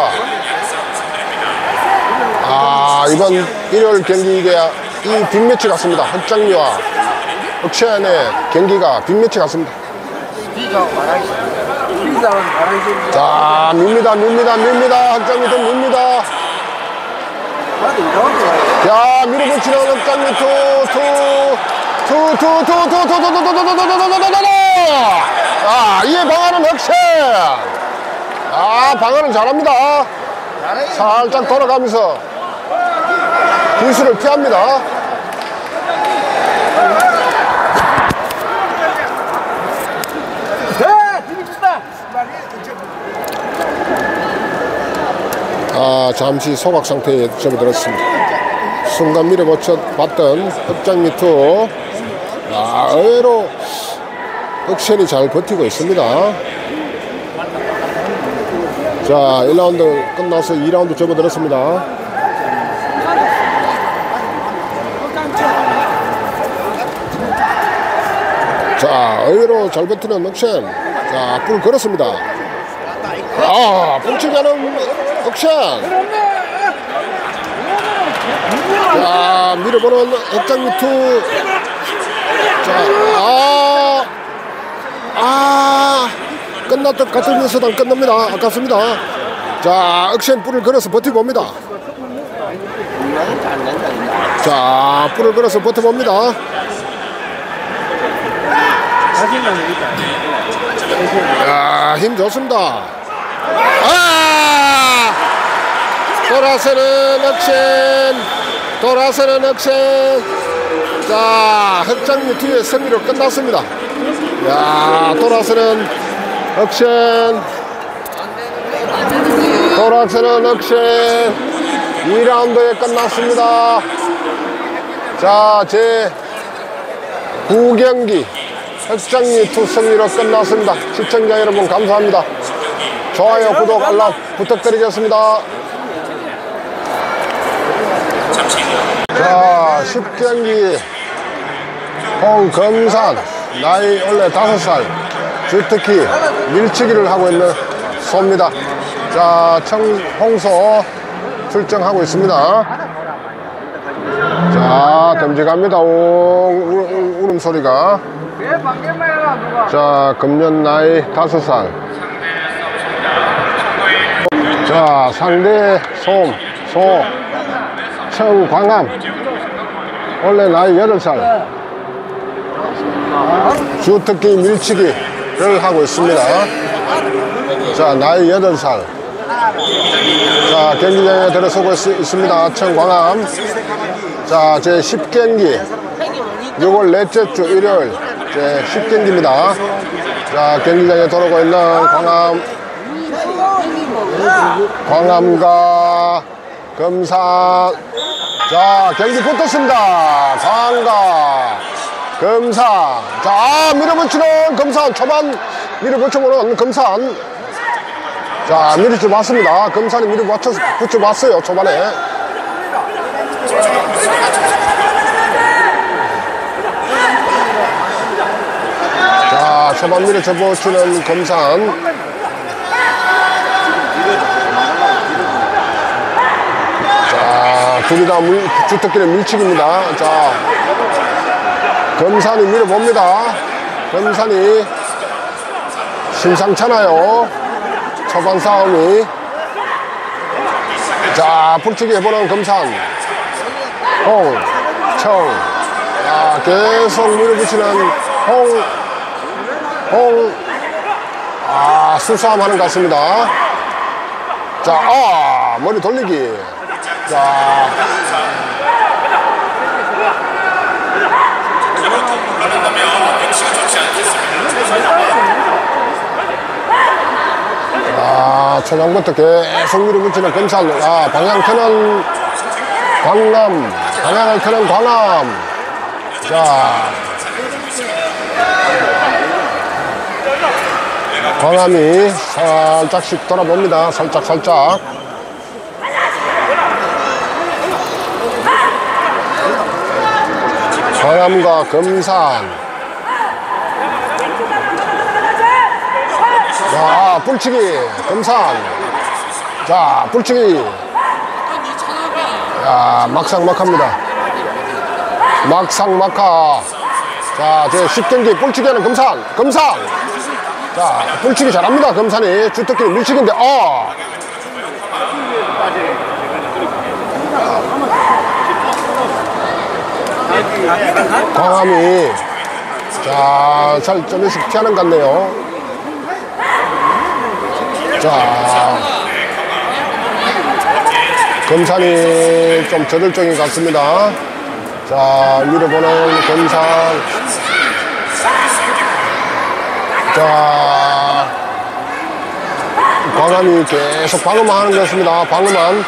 아, 이번 일요일 경기가 이 빅매치 같습니다. 흑장미와 흑시안의 경기가 빅매치 같습니다. 자, 밉니다, 밉니다, 밉니다. 흑장미도 밉니다. 야, 밀어붙이는 흑장미 투, 투, 투, 투, 투, 투, 투, 투, 투, 투, 투, 투, 투, 투, 투. 아, 이에 방어는 흑시. 아, 방어는 잘합니다. 살짝 돌아가면서 기술을 피합니다. 아, 잠시 소각 상태에 접어들었습니다. 순간 밀어붙여 봤던 흑장미 투. 아, 의외로 억션이 잘 버티고 있습니다. 자, 일 라운드 끝나서 이 라운드 접어들었습니다. 자, 의외로 잘 버티는 억션. 자, 뿔 걸었습니다. 아, 뿔치기하는 억션. 자, 밀어보는 흑장미 투. 자, 아, 아, 끝났던 같으면서도 안 끝납니다. 아깝습니다. 자, 억션 뿔을 걸어서 버텨봅니다. 자, 뿔을 걸어서 버텨봅니다. 야, 힘 좋습니다. 아, 돌아서는 억션, 돌아서는 억션. 자, 흑장미 투의 승리로 끝났습니다. 야, 돌아서는 억션, 돌아서는 억션. 이 라운드에 끝났습니다. 자, 제 구 경기 흑장미 투 승리로 끝났습니다. 시청자 여러분 감사합니다. 좋아요, 구독, 알람 부탁드리겠습니다. 자, 십 경기 홍금산, 나이 원래 다섯 살, 주특기 밀치기를 하고 있는 소입니다. 자, 청홍소 출정하고 있습니다. 자, 덤직합니다. 웅, 울음소리가. 자, 금년 나이 다섯 살. 자, 상대 솜, 소, 청광암. 원래 나이 여덟 살. 주특기 밀치기를 하고 있습니다. 자, 나이 여덟 살. 자, 경기장에 들어서고 있, 있습니다. 청광암. 자, 제 십 경기 유월 넷째 주 일요일 제 십 경기입니다. 자, 경기장에 들어오고 있는 광암, 광암과 금산. 자, 경기 붙었습니다. 광과 금산. 자, 아, 밀어붙이는 금산. 초반 밀어붙여보는 금산. 자, 밀어붙여 봤습니다. 금산이 밀어붙여 봤어요, 초반에. 자, 초반 밀어쳐 보시는 금산. 자, 둘이 다 주특기는 밀치기입니다. 자, 금산이 밀어봅니다. 금산이 심상찮아요. 초반 싸움이. 자, 풀치기 해보는 금산. 홍, 청. 자, 계속 밀어붙이는 홍, 홍. 아, 수싸움 하는 것 같습니다. 자, 아, 머리 돌리기. 자. 아, 초장부터 계속 밀어붙이는 금산. 아, 방향 트는 광남. 방향을 트는 광남. 자. 광남이 살짝씩 돌아봅니다. 살짝, 살짝. 광남과 금산. 자, 뿔치기. 금산. 자, 뿔치기. 야, 막상막합니다. 막상막하. 자, 제 십 경기 뿔치기 하는 금산. 금산. 자, 뿔치기 잘합니다. 금산이. 주특기는 밀치기인데, 어. 광암이. 자, 잘 점에서 피하는 것 같네요. 자. 금산이 좀 저돌적인 것 같습니다. 자, 밀어보는 금산. 자, 광암이 계속 방어만 하는 것 같습니다. 방어만.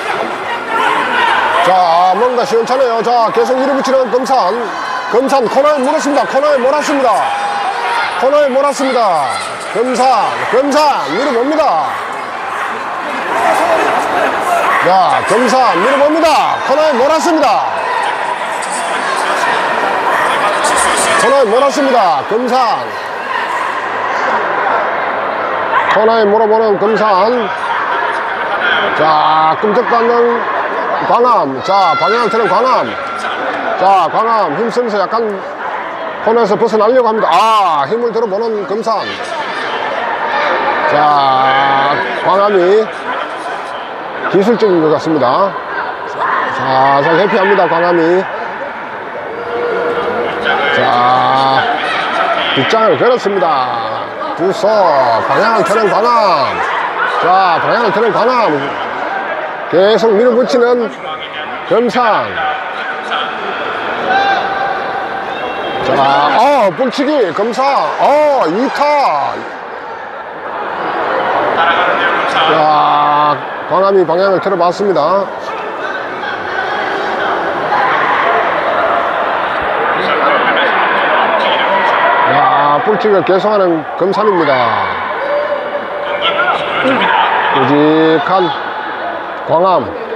자, 뭔가 시원찮아요. 자, 계속 밀어붙이는 금산. 금산 코너에 몰았습니다. 코너에 몰았습니다. 코너에 몰았습니다. 금산, 금산 밀어봅니다. 자, 금산 밀어봅니다. 코너에 몰았습니다. 코너에 몰았습니다. 금산. 코너에 몰아보는 금산. 자, 끔찍도 않는 광암. 자, 방향을 트는 광암. 자, 광암 힘쓰면서 약간 코너에서 벗어나려고 합니다. 아, 힘을 들어보는 금산. 자, 광암이 기술적인 것 같습니다. 자, 잘 회피합니다. 광암이. 자, 뒷장을 걸었습니다. 두서 방향을 트는 광암. 자, 방향을 트는 광암. 계속 밀어붙이는 금산. 자, 어, 뿔치기 금산. 어, 이 타. 자, 광암이 방향을 틀어봤습니다. 야, 뿔치기를 계속하는 금산입니다. 굵직한 광암.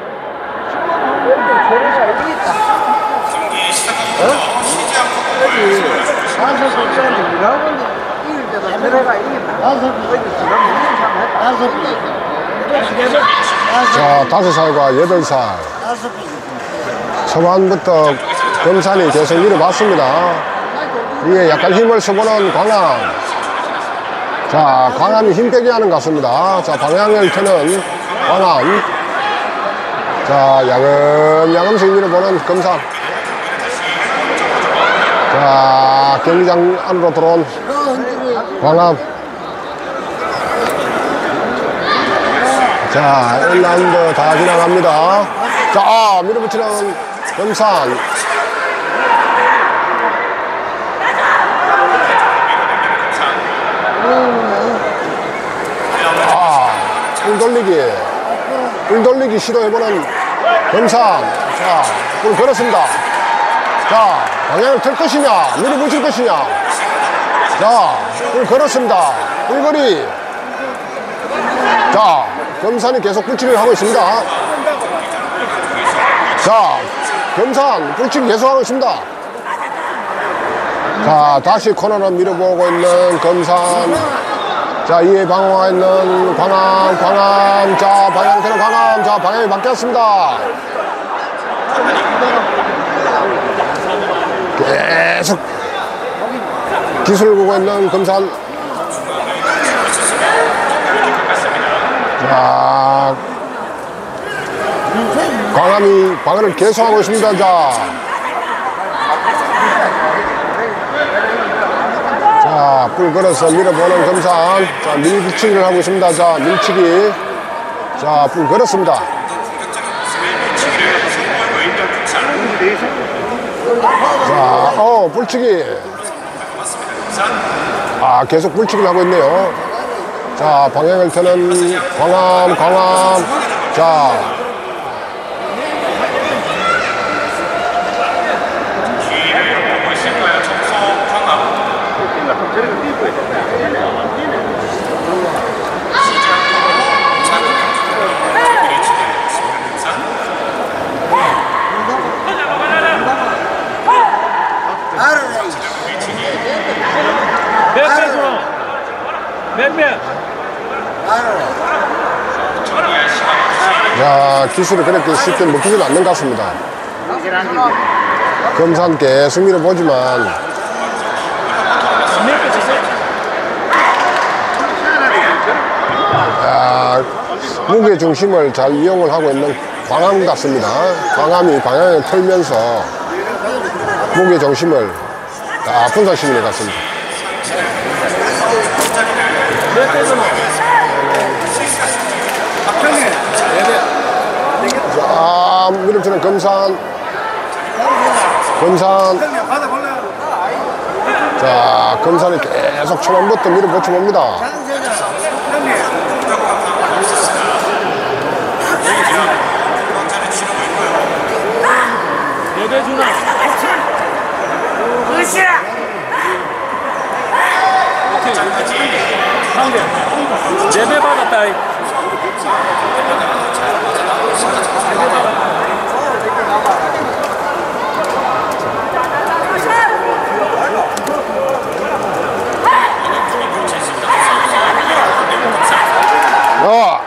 자, 다섯 살과 여덟 살. 초반부터 금산이 계속 밀어봤습니다. 이게 약간 힘을 써보는 광암. 자, 광암이 힘 빼게 하는 것 같습니다. 자, 방향을 트는 광암. 자, 야금야금씩 밀어보는 금산. 자, 경기장 안으로 들어온 광암. 자, 일 라운드 다 지나갑니다. 자, 아, 밀어붙이는 금산. 아, 뿔 돌리기. 뿔 돌리기 시도해보는 금산. 자, 뿔 걸었습니다. 자, 방향을 틀 것이냐, 밀어붙일 것이냐. 자, 뿔 걸었습니다. 뿔거리. 자, 금산이 계속 뿔치기를 하고 있습니다. 자, 금산 뿔치기 계속 하고 있습니다. 자, 다시 코너로 밀어보고 있는 금산. 자, 이에 방어가 있는 광암, 광암. 자, 방향 되는 광암. 자, 방향이 바뀌었습니다. 계속 기술을 보고 있는 금산. 자, 광암이 방어를 계속하고 있습니다. 자, 자, 뿔 걸어서 밀어보는 금산. 자, 밀붙이기를 하고 있습니다. 자, 밀치기. 자, 뿔 걸었습니다. 자, 어, 뿔치기. 아, 계속 뿔치기를 하고 있네요. 자, 방향을 트는 광암, 광암. 자. 뒤를 보고 있을까요? 청소 광암. 몇 명? 야, 기술이 그렇게 쉽게 먹히지는 않는 것 같습니다. 검산 계속 밀어보지만 야, 무게 중심을 잘 이용을 하고 있는 광암 같습니다. 광암이 방향을 틀면서 무게 중심을 다 분산시키는 것 같습니다. 자, 밀어주는 검산. 검산. 자, 검산이 계속 초반부터 밀어붙여 봅니다. 예배 주나? 으쌰! 한 개. 예배 받았다. 야.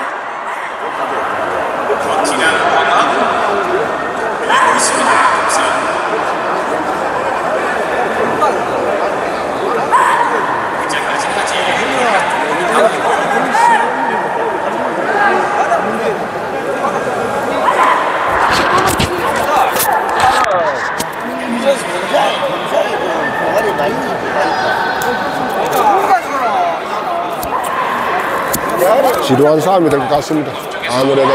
지루한 싸움이 될 것 같습니다. 아무래도.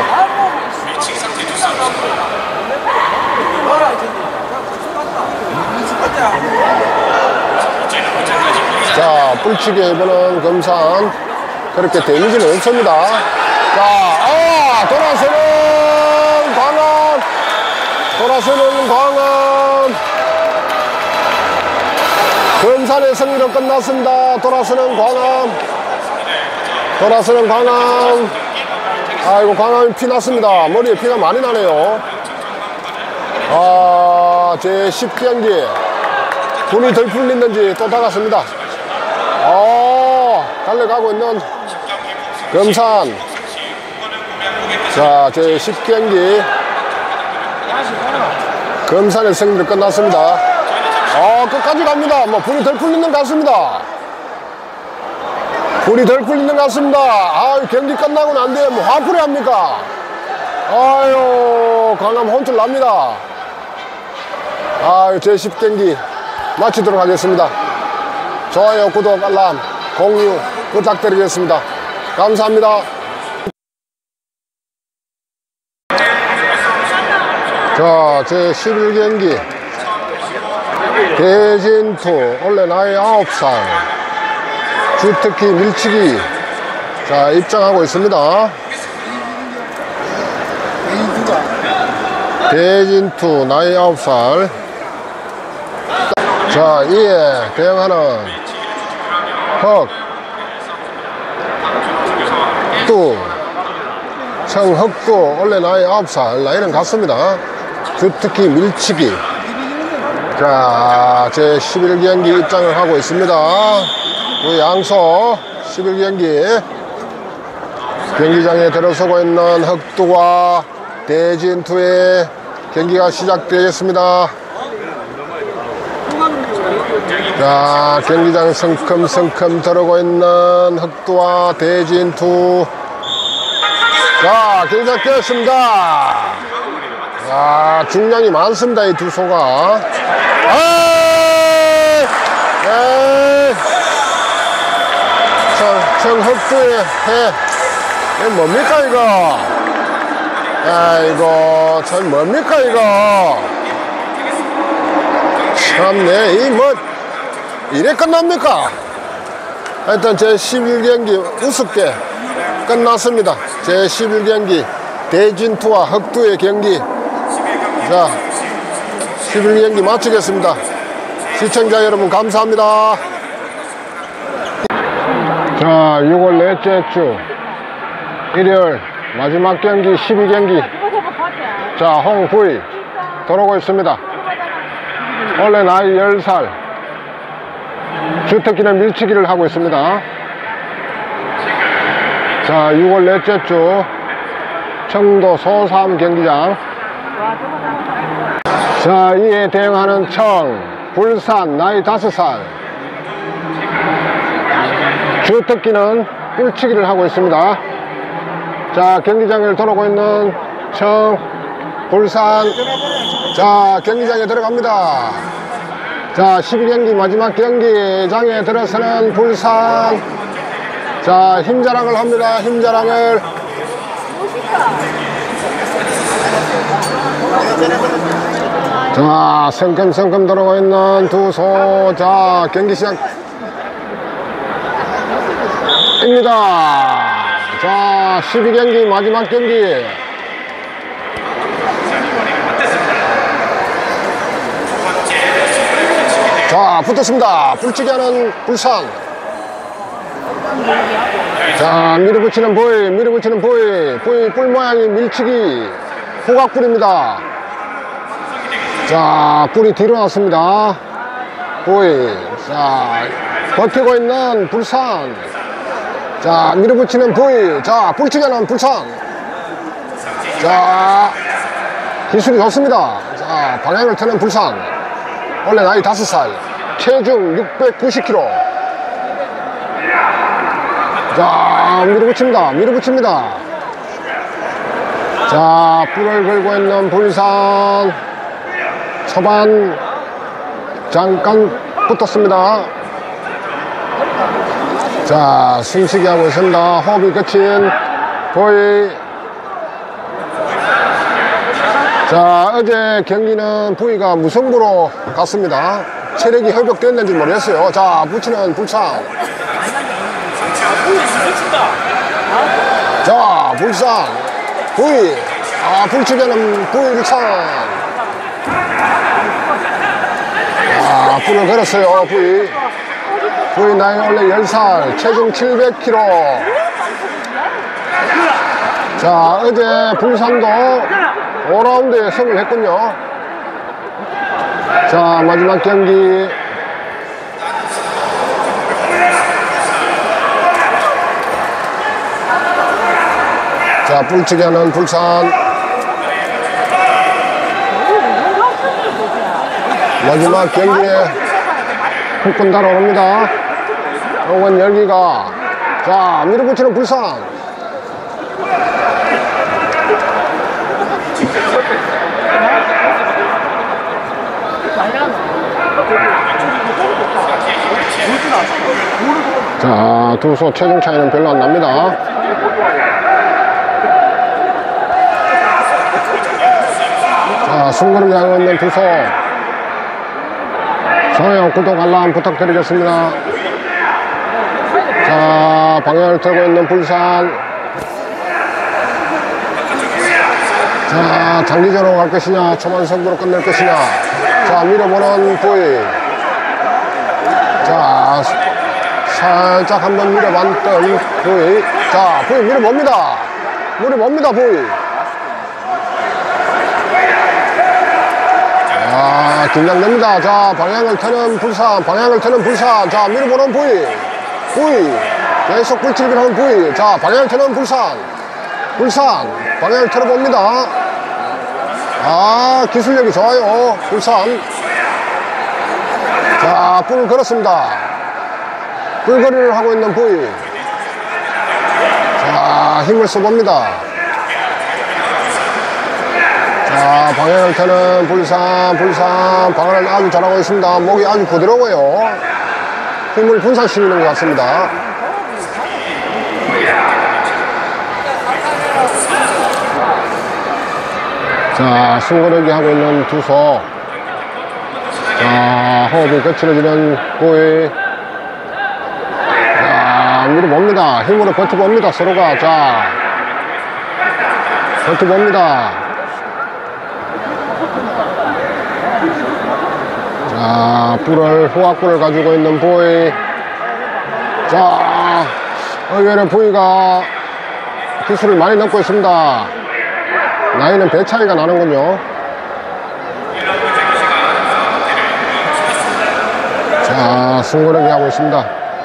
자, 뿔치기 해보는 검산. 그렇게 데미지는 없습니다. 자, 아, 돌아서는 광암. 돌아서는 광암. 검산의 승리로 끝났습니다. 돌아서는 광암. 돌아서는 광암. 아이고, 광암이 피 났습니다. 머리에 피가 많이 나네요. 아, 제십 경기. 분이 덜 풀리는지 또 나갔습니다. 어, 달려가고 있는 검산. 자, 제십 경기. 검산의 승리로 끝났습니다. 어, 끝까지 갑니다. 뭐, 분이 덜 풀리는 것 같습니다. 불이 덜 풀리는 것 같습니다. 아유, 경기 끝나고 난 뒤에 뭐 화풀이 합니까? 아유, 강남 혼쭐 납니다. 아유, 제십 경기 마치도록 하겠습니다. 좋아요, 구독, 알람, 공유 부탁드리겠습니다. 감사합니다. 자, 제십일 경기 대진투. 원래 나이 아홉 살. 주특기 밀치기. 자, 입장하고 있습니다. 대진투 나이 아홉 살. 자, 이에 대응하는 흑, 뚜, 청흑도. 원래 나이 아홉 살. 나이는 같습니다. 주특기 밀치기. 자, 제십일 경기 입장을 하고 있습니다. 그 양소 십일 경기 경기장에 들어서고 있는 흑두와 대진투의 경기가 시작되겠습니다. 자, 경기장 성큼성큼 들어오고 있는 흑두와 대진투. 자, 경기 시작되었습니다. 자, 중량이 많습니다, 이 두 소가. 에이! 에이! 청흑두의 해. 이거 뭡니까, 이거? 아이고, 참, 뭡니까, 이거? 참네, 이 뭐, 이래 끝납니까? 하여튼 제십일 경기 우습게 끝났습니다. 제십일 경기 대진투와 흑두의 경기. 자, 십일 경기 마치겠습니다. 시청자 여러분 감사합니다. 자, 유월 넷째 주 일요일 마지막 경기 십이 경기. 자, 홍부이 들어오고 있습니다. 원래 나이 열 살, 주특기는 밀치기를 하고 있습니다. 자, 유월 넷째 주 청도 소삼 경기장. 자, 이에 대응하는 청, 불산 나이 다섯 살, 주특기는 뿔치기를 하고 있습니다. 자, 경기장을 돌아오고 있는 청, 불산. 자, 경기장에 들어갑니다. 자, 십이 경기 마지막 경기장에 들어서는 불산. 자, 힘자랑을 합니다. 힘자랑을. 자, 성큼성큼 들어오고 있는 두 소. 자, 경기 시작입니다. 자, 십이 경기 마지막 경기. 자, 붙었습니다. 불치기 하는 불산. 자, 밀어붙이는 보이, 밀어붙이는 보이. 보이 뿔 모양이 밀치기 호각뿔입니다. 자, 뿔이 뒤로 났습니다. 보이. 자, 버티고 있는 불산. 자, 밀어붙이는 보이. 자, 불치기 하는 불산. 자, 기술이 좋습니다. 자, 방향을 트는 불산. 원래 나이 다섯 살, 체중 육백구십 킬로그램. 자, 밀어붙입니다. 밀어붙입니다. 자, 뿔을 걸고 있는 불산. 초반 잠깐 붙었습니다. 자, 숨쉬기 하고 있습니다. 호흡이 거친 보이. 자, 어제 경기는 부위가 무승부로 갔습니다. 체력이 회복됐는지 모르겠어요. 자, 붙이는 불산. 자, 불산. 부위. 아, 불치기는 부위 불산. 아, 불을 걸었어요. 부위. 부위 나이 원래 열 살, 체중 칠백 킬로그램. 자, 어제 불산도 오 라운드에 승을 했군요. 자, 마지막 경기. 자, 불치기 하는 불산. 마지막 경기에 훅군 달아옵니다. 영원 열기가. 자, 밀어붙이는 불산. 자, 두 소 체중 차이는 별로 안 납니다. 자, 승부를 향하고 있는 두 소. 좋아요, 구독, 알람 부탁드리겠습니다. 자, 방향을 틀고 있는 불산. 자, 장기전으로 갈 것이냐, 초반 승부로 끝낼 것이냐. 자, 밀어보는 부위. 자, 살짝 한번 밀어봤던 부위. 자, 부위 밀어봅니다. 밀어봅니다, 부위. 아, 긴장됩니다. 자, 방향을 트는 불산, 방향을 트는 불산. 자, 밀어보는 부위. 부위. 계속 불치기를 하는 부위. 자, 방향을 트는 불산. 불산. 방향을 틀어봅니다. 아, 기술력이 좋아요. 불산. 자, 뿔을 걸었습니다. 뿔거리를 하고 있는 부위. 자, 힘을 써봅니다. 자, 방향을 트는 불산, 불산. 방향을 아주 잘하고 있습니다. 목이 아주 부드러워요. 힘을 분산시키는 것 같습니다. 자, 숨고르기 하고 있는 두 소. 자, 호흡이 거칠어지는 부위. 자, 밀어봅니다. 힘으로 버텨봅니다. 서로가. 자, 버텨봅니다. 자, 뿔을, 후학뿔을 가지고 있는 보이. 자, 의외로 보이가 기술을 많이 넣고 있습니다. 나이는 배 차이가 나는군요. 자, 승부르기 하고 있습니다.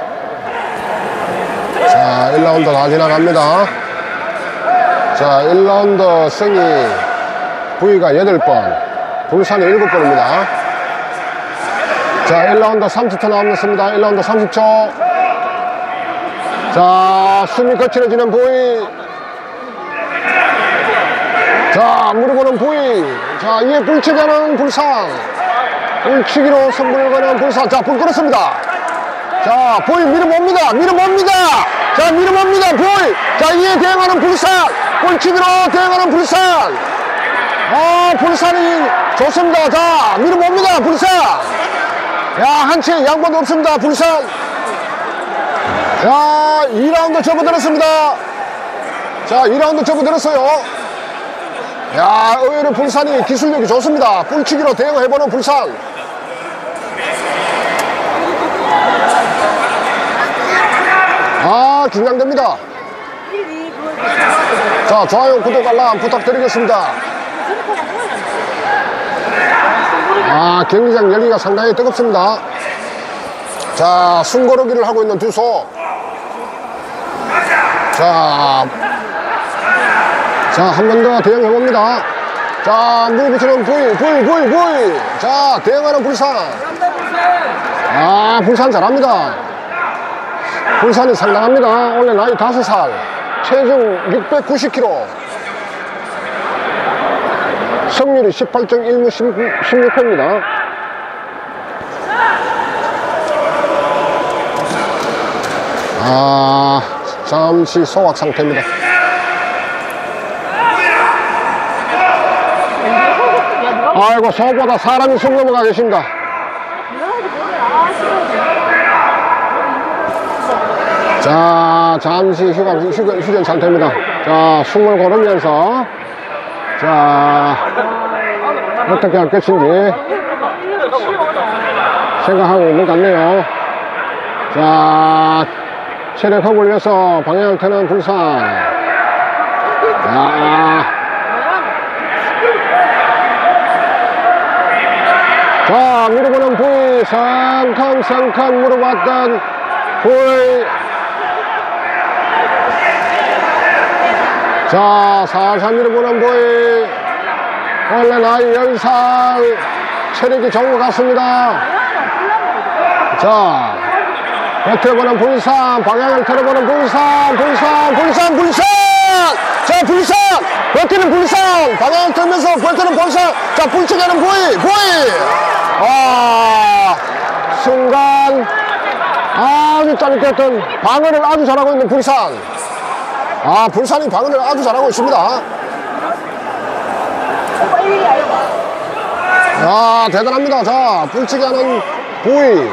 자, 일 라운드 다 지나갑니다. 자, 일 라운드 승이 부위가 여덟 번, 불산이 일곱 번입니다. 자, 일 라운드 삼십 초 남았습니다. 일 라운드 삼십 초. 자, 숨이 거칠어지는 부위. 자, 무릎 오는 부위. 자, 이에 불치기하는 불상. 불치기로 승부를 거는 불상. 자, 불 끌었습니다. 자, 부위 밀어봅니다. 밀어봅니다. 자, 밀어봅니다. 부위. 자, 이에 대응하는 불상. 불치기로 대응하는 불상. 아, 불산이 좋습니다. 자, 밀어봅니다. 불산. 야, 한치 양보도 없습니다. 불산. 야, 이 라운드 접어들었습니다. 자, 이 라운드 접어들었어요. 야, 의외로 불산이 기술력이 좋습니다. 뿔치기로 대응해보는 불산. 아, 긴장됩니다. 자, 좋아요, 구독, 알람 부탁드리겠습니다. 아, 경기장 열기가 상당히 뜨겁습니다. 자, 숨고르기를 하고 있는 두 소. 자, 자, 한 번 더 대응해봅니다. 자, 물 붙이는 부위, 부위, 부위, 부위. 자, 대응하는 불산. 아, 불산 잘합니다. 불산이 상당합니다. 원래 나이 다섯 살. 체중 육백구십 킬로그램. 승률이 십팔 점 일 무 십육 회입니다. 아, 잠시 소각 상태입니다. 아이고, 소보다 사람이 숨 넘어가 계십니다. 자, 잠시 휴가, 휴가, 휴전 상태입니다. 자, 숨을 고르면서 자, 어떻게 할 것인지 생각하고 있는 것 같네요. 자, 체력 회복을 위해서 방향을 트는 불산. 자, 자, 밀어보는 부위, 성큼성큼 물어봤던 부위. 자, 살살 밀어보는 부위. 원래 나이 열 살, 체력이 좋은 것 같습니다. 자, 버텨보는 불산, 방향을 틀어보는 불산, 불산, 불산, 불산! 자, 불산! 버티는 불산! 방향을 틀면서 버티는 불산! 자, 불치기하는 부위, 부위! 아, 순간, 아주 짜릿했던 방어를 아주 잘하고 있는 불산. 아, 불산이 방어를 아주 잘하고 있습니다. 아, 대단합니다. 자, 불치기하는 부위.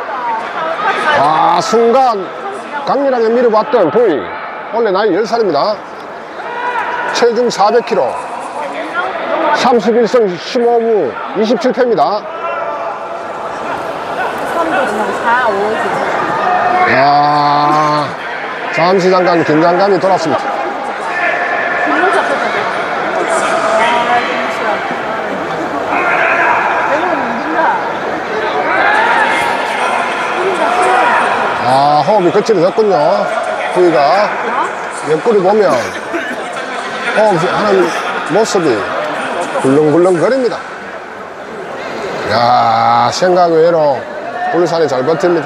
아, 순간 강렬하게 밀어봤던 부위. 원래 나이 열 살입니다. 체중 사백 킬로그램. 삼십일 승 십오 무 이십칠 패입니다. 아, 잠시 잠깐 긴장감이 돌았습니다. 아, 호흡이 거칠어졌군요. 부위가 옆구리 보면 호흡하는 모습이 굴렁굴렁 거립니다. 야, 생각 외로 불산이 잘 버팁니다.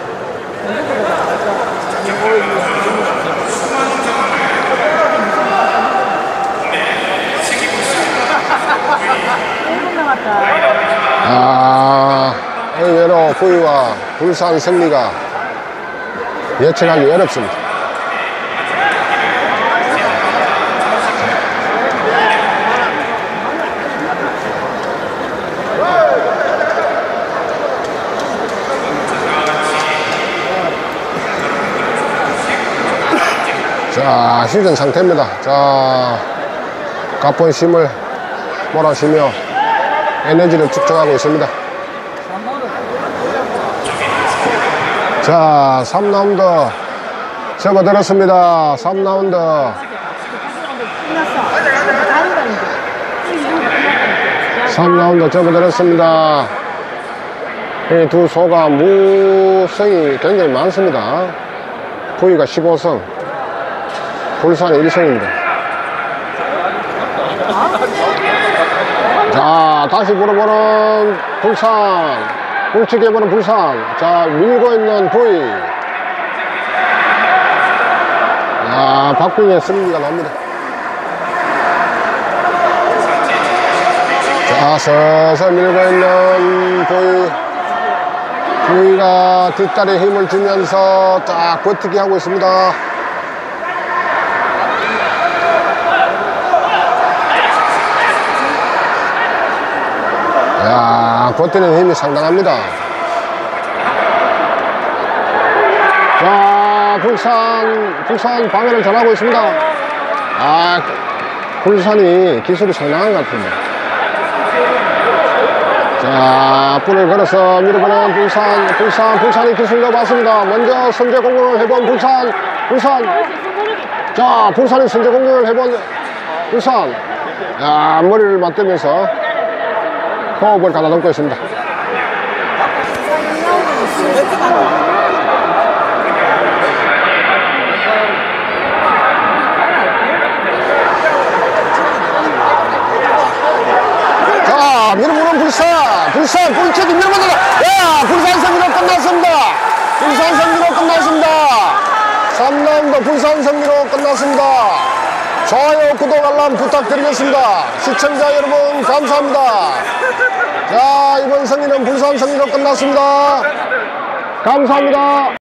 아, 의외로 부위와 불산 승리가 예측하기 어렵습니다. 자, 휴전 상태입니다. 자, 가쁜 힘을 몰아쉬며 에너지를 축적하고 있습니다. 자, 삼 라운드 접어들었습니다. 삼 라운드. 삼 라운드 접어들었습니다. 이 두 소가 무승이 굉장히 많습니다. 부위가 십오 승, 불산이 일 승입니다. 자, 다시 물어보는 불산, 굵직해보는 불산. 자, 밀고 있는 부위. 아, 박빙의 승리가 납니다. 자, 서서 밀고 있는 부위. 부위가 뒷다리에 힘을 주면서 쫙 버티게 하고 있습니다. 야, 버티는 힘이 상당합니다. 자, 불산, 불산 방해를 잘하고 있습니다. 아, 불산이 기술이 상당한 것 같습니다. 자, 뿔을 걸어서 밀어보는 불산, 불산, 불산이 기술로 봤습니다. 먼저 선제 공격을 해본 불산, 불산. 자, 불산이 선제 공격을 해본 불산. 야, 머리를 맞대면서 호흡을 가다듬고 있습니다. 자, 밀어보는 불산, 불산, 뿔책이 밀어보는, 야, 불산 승리로 끝났습니다. 불산 승리로 끝났습니다. 삼 라운드 불산 승리로 끝났습니다. 좋아요, 구독, 알람 부탁드리겠습니다. 시청자 여러분, 감사합니다. 자, 이번 승리는 불산 승리로 끝났습니다. 감사합니다.